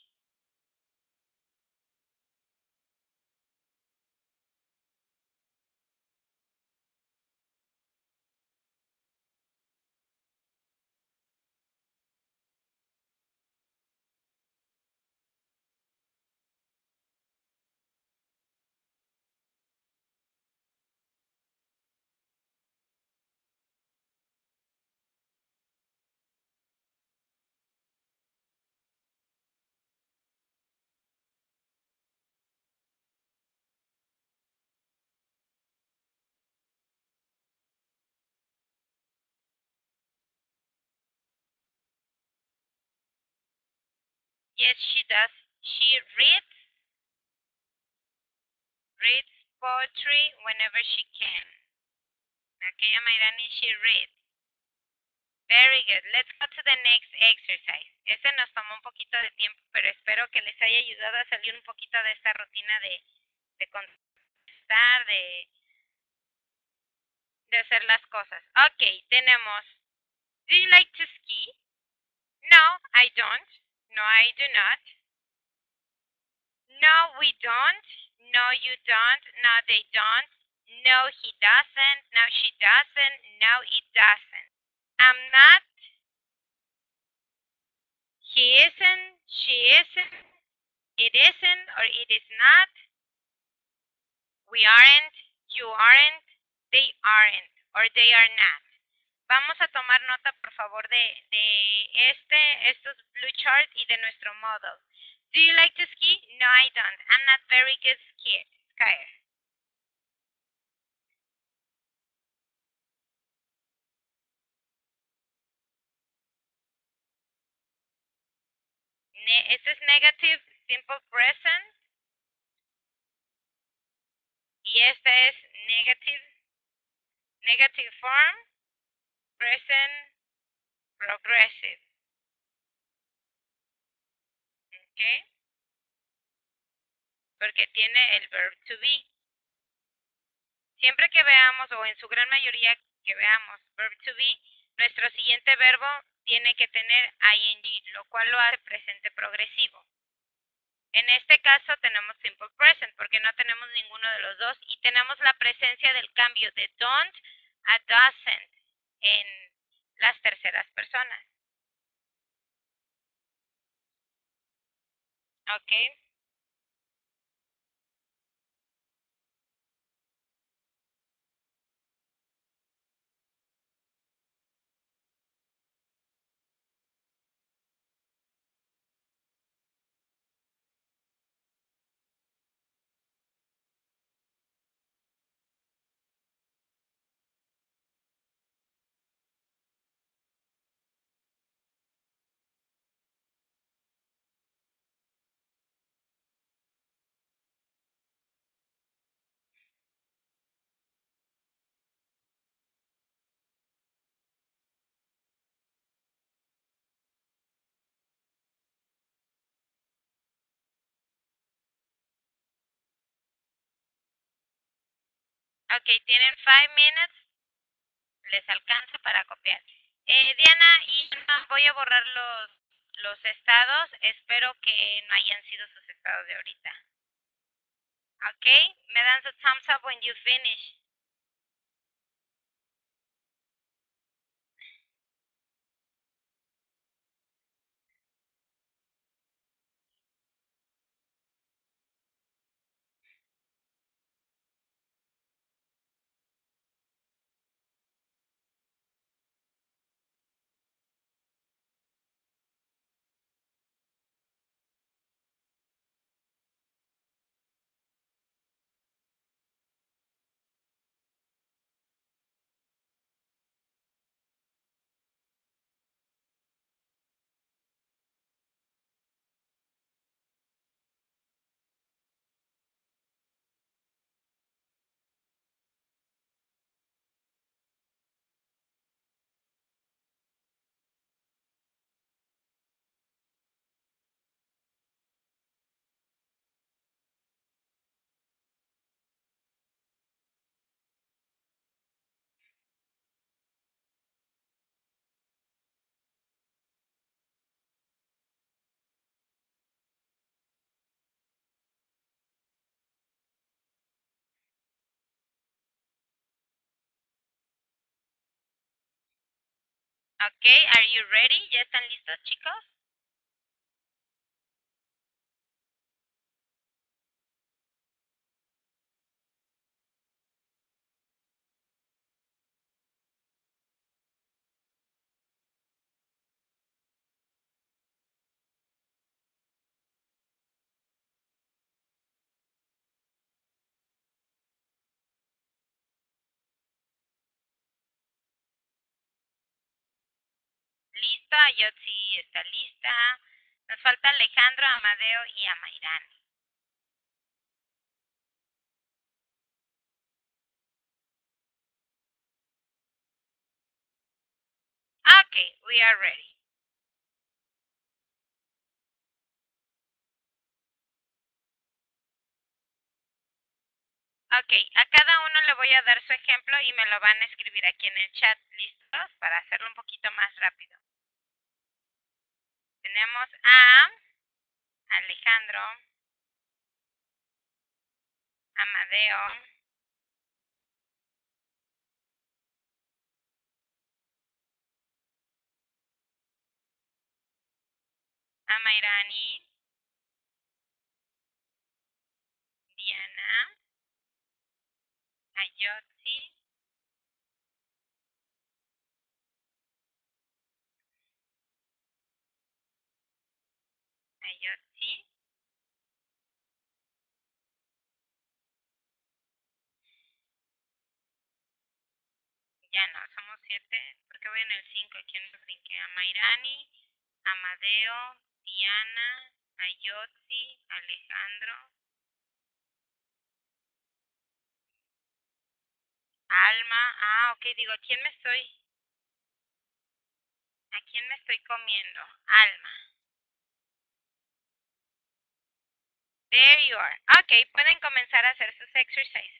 Yes, she does. She reads poetry whenever she can. Okay, Yamairani, she reads. Very good. Let's go to the next exercise. Este nos tomó un poquito de tiempo, pero espero que les haya ayudado a salir un poquito de esta rutina de contestar, de hacer las cosas. Ok, tenemos. Do you like to ski? No, I don't. No, I do not. No, we don't. No, you don't. No, they don't. No, he doesn't. No, she doesn't. No, it doesn't. I'm not, he isn't, she isn't, it isn't, or it is not, we aren't, you aren't, they aren't, or they are not. Vamos a tomar nota, por favor, de estos blue chart y de nuestro model. Do you like to ski? No, I don't. I'm not very good skier. Este es negative simple present y este es negative form present progressive. ¿Ok? Porque tiene el verb to be. Siempre que veamos, o en su gran mayoría que veamos verb to be, nuestro siguiente verbo tiene que tener ing, lo cual lo hace presente progresivo. En este caso tenemos simple present porque no tenemos ninguno de los dos y tenemos la presencia del cambio de don't a doesn't en las terceras personas. ¿Ok? Ok, tienen 5 minutes, les alcanza para copiar. Diana, y voy a borrar los estados, espero que no hayan sido sus estados de ahorita. Ok, me dan su thumbs up when you finish. Ok, are you ready? ¿Ya están listos, chicos? Lista, Yotzi está lista. Nos falta Alejandro, Amadeo y Amairán. Ok, we are ready. Ok, a cada uno le voy a dar su ejemplo y me lo van a escribir aquí en el chat. ¿Listos? Para hacerlo un poquito más rápido. Tenemos a Alejandro, Amadeo, Amairani, Diana, Ayotzi, Ayotzi. Ya no, somos siete. ¿Por qué voy en el cinco? ¿Quién me brinqué? Amairani, Amadeo, Diana, Ayotzi, Alejandro, Alma. Ah, ok, digo, ¿a quién me estoy comiendo? Alma. There you are. Ok, pueden comenzar a hacer sus exercises.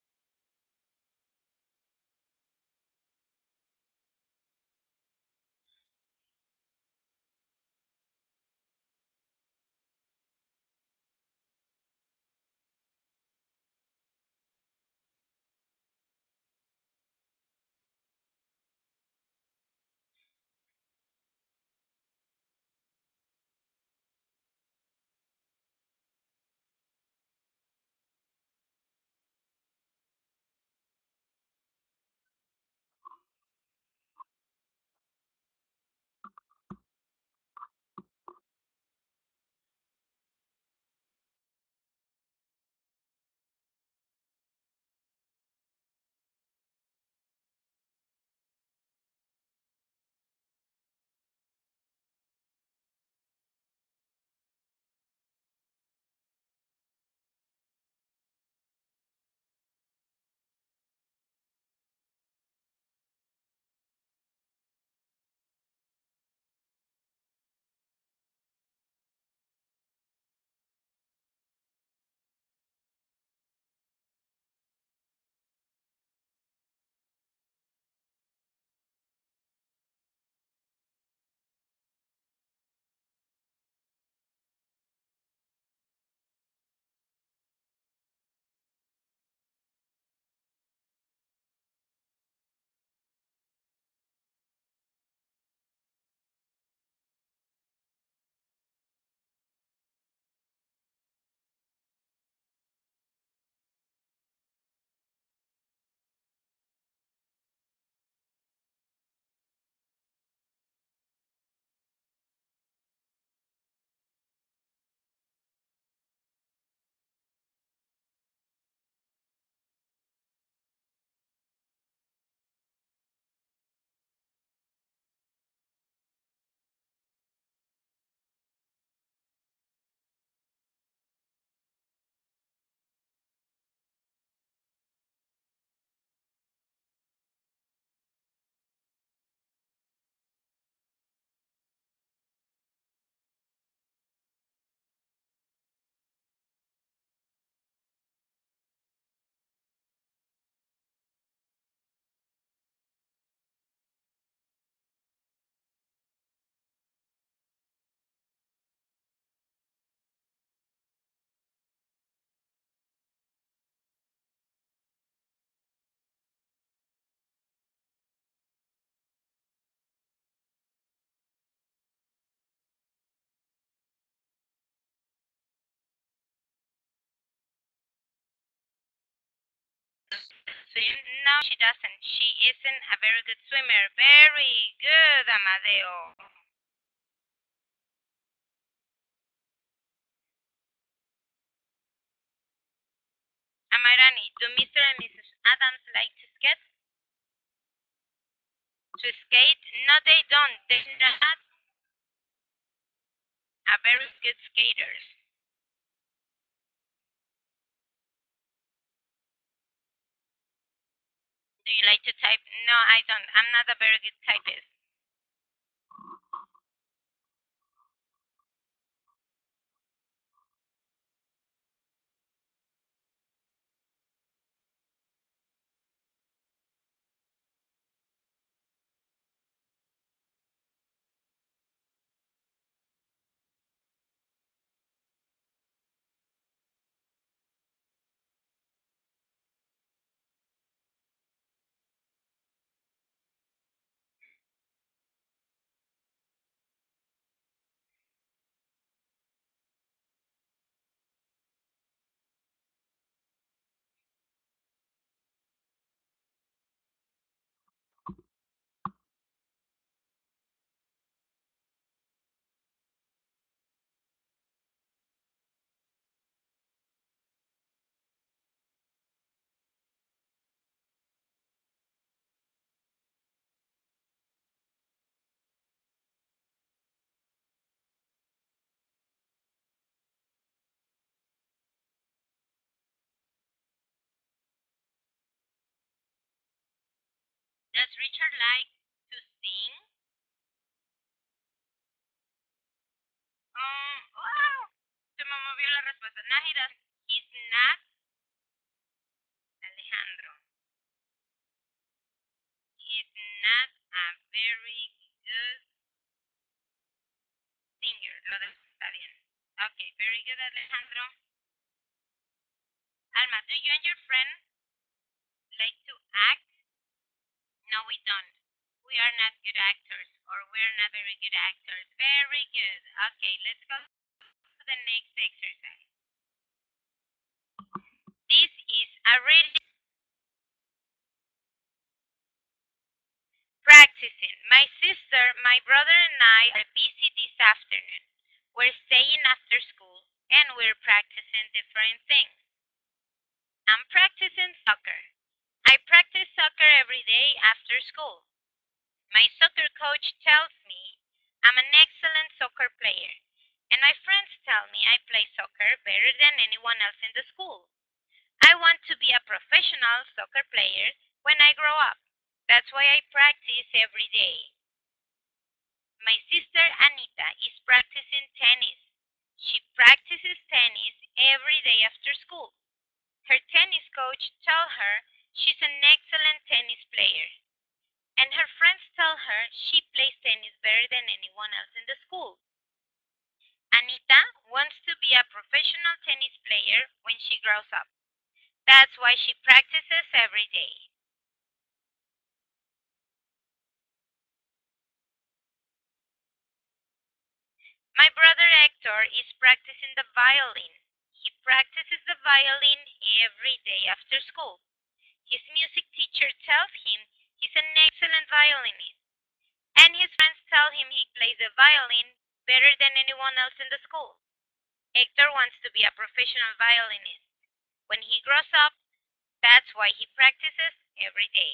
Swim? No, she doesn't. She isn't a very good swimmer. Very good, Amadeo. Amairani, do Mr. and Mrs. Adams like to skate? To skate? No, they don't. They're not a very good skaters. Do you like to type? No, I don't. I'm not a very good typist. Does Richard like to sing? Wow. Se me movió la respuesta. No, he does. He's not. Alejandro. He's not a very good singer. Lo de está bien. Okay, very good, Alejandro. Alma, do you and your friend like to act? No, we don't. We are not good actors, or we're not very good actors. Very good. Okay, let's go to the next exercise. This is a reading practicing. My sister, my brother, and I are busy this afternoon. We're staying after school, and we're practicing different things. I'm practicing soccer. I practice soccer every day after school. My soccer coach tells me I'm an excellent soccer player, and my friends tell me I play soccer better than anyone else in the school. I want to be a professional soccer player when I grow up. That's why I practice every day. My sister Anita is practicing tennis. She practices tennis every day after school. Her tennis coach tells her she's an excellent tennis player, and her friends tell her she plays tennis better than anyone else in the school. Anita wants to be a professional tennis player when she grows up. That's why she practices every day. My brother Hector is practicing the violin. He practices the violin every day after school. His music teacher tells him he's an excellent violinist, and his friends tell him he plays the violin better than anyone else in the school. Hector wants to be a professional violinist. When he grows up, that's why he practices every day.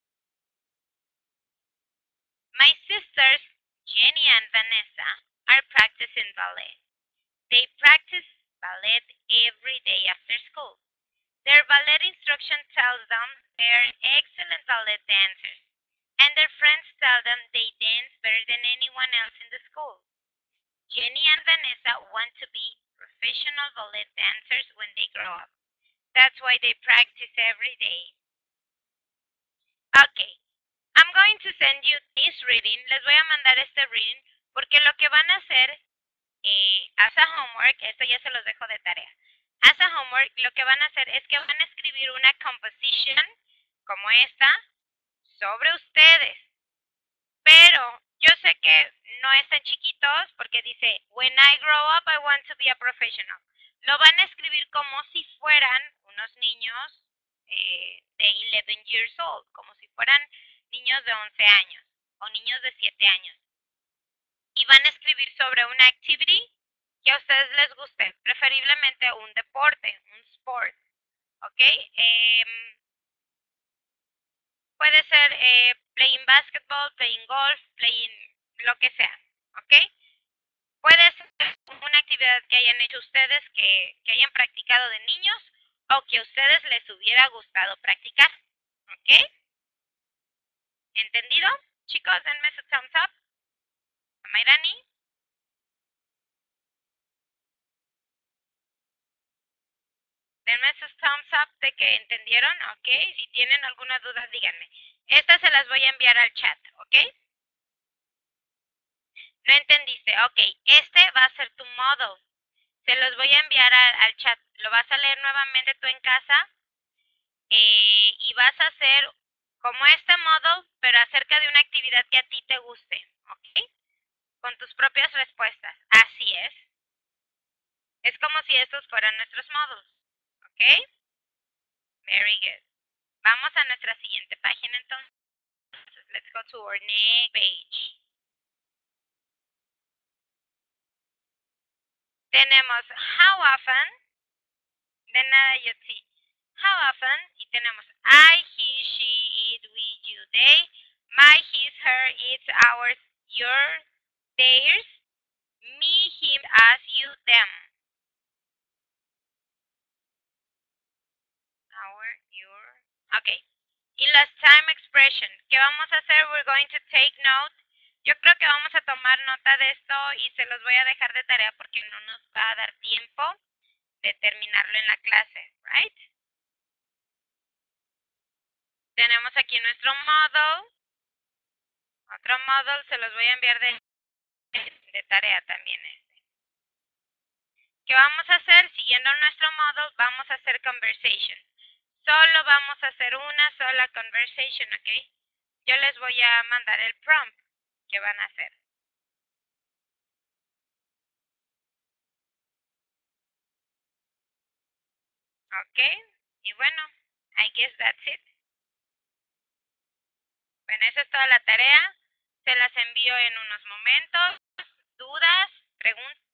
My sisters, Jenny and Vanessa, are practicing ballet. They practice ballet every day after school. Their ballet instruction tells them they're excellent ballet dancers, and their friends tell them they dance better than anyone else in the school. Jenny and Vanessa want to be professional ballet dancers when they grow up. That's why they practice every day. Okay, I'm going to send you this reading. Les voy a mandar este reading porque lo que van a hacer, as a homework, esto ya se los dejo de tarea. As a homework, lo que van a hacer es que van a escribir una composition como esta sobre ustedes. Pero yo sé que no están chiquitos porque dice, when I grow up I want to be a professional. Lo van a escribir como si fueran unos niños de 11 years old, como si fueran niños de 11 años o niños de 7 años. Y van a escribir sobre una activity que a ustedes les guste, preferiblemente un deporte, un sport, ¿ok? Puede ser playing basketball, playing golf, playing lo que sea, ¿ok? Puede ser una actividad que hayan hecho ustedes, que hayan practicado de niños o que a ustedes les hubiera gustado practicar, ¿ok? ¿Entendido? Chicos, denme su thumbs up. Mayrani. Denme sus thumbs up de que entendieron, ¿ok? Si tienen alguna duda, díganme. Estas se las voy a enviar al chat, ¿ok? ¿No entendiste? Ok, este va a ser tu model. Se los voy a enviar al chat. Lo vas a leer nuevamente tú en casa y vas a hacer como este model, pero acerca de una actividad que a ti te guste, ¿ok? Con tus propias respuestas. Así es. Es como si estos fueran nuestros models, ¿ok? Very good. Vamos a nuestra siguiente página entonces. Let's go to our next page. Tenemos how often, de nada yo sí. How often, y tenemos I, he, she, it, we, you, they, my, his, her, its, ours, your, theirs, me, him, us, you, them. Our, your, okay. Y las time expression, ¿qué vamos a hacer? We're going to take note. Yo creo que vamos a tomar nota de esto y se los voy a dejar de tarea porque no nos va a dar tiempo de terminarlo en la clase, right? Tenemos aquí nuestro model. Otro model se los voy a enviar de tarea también. ¿Qué vamos a hacer? Siguiendo nuestro model, vamos a hacer conversation. Solo vamos a hacer una sola conversation, ¿ok? Yo les voy a mandar el prompt que van a hacer. ¿Ok? Y bueno, I guess that's it. Bueno, esa es toda la tarea. Se las envío en unos momentos. ¿Dudas? ¿Preguntas?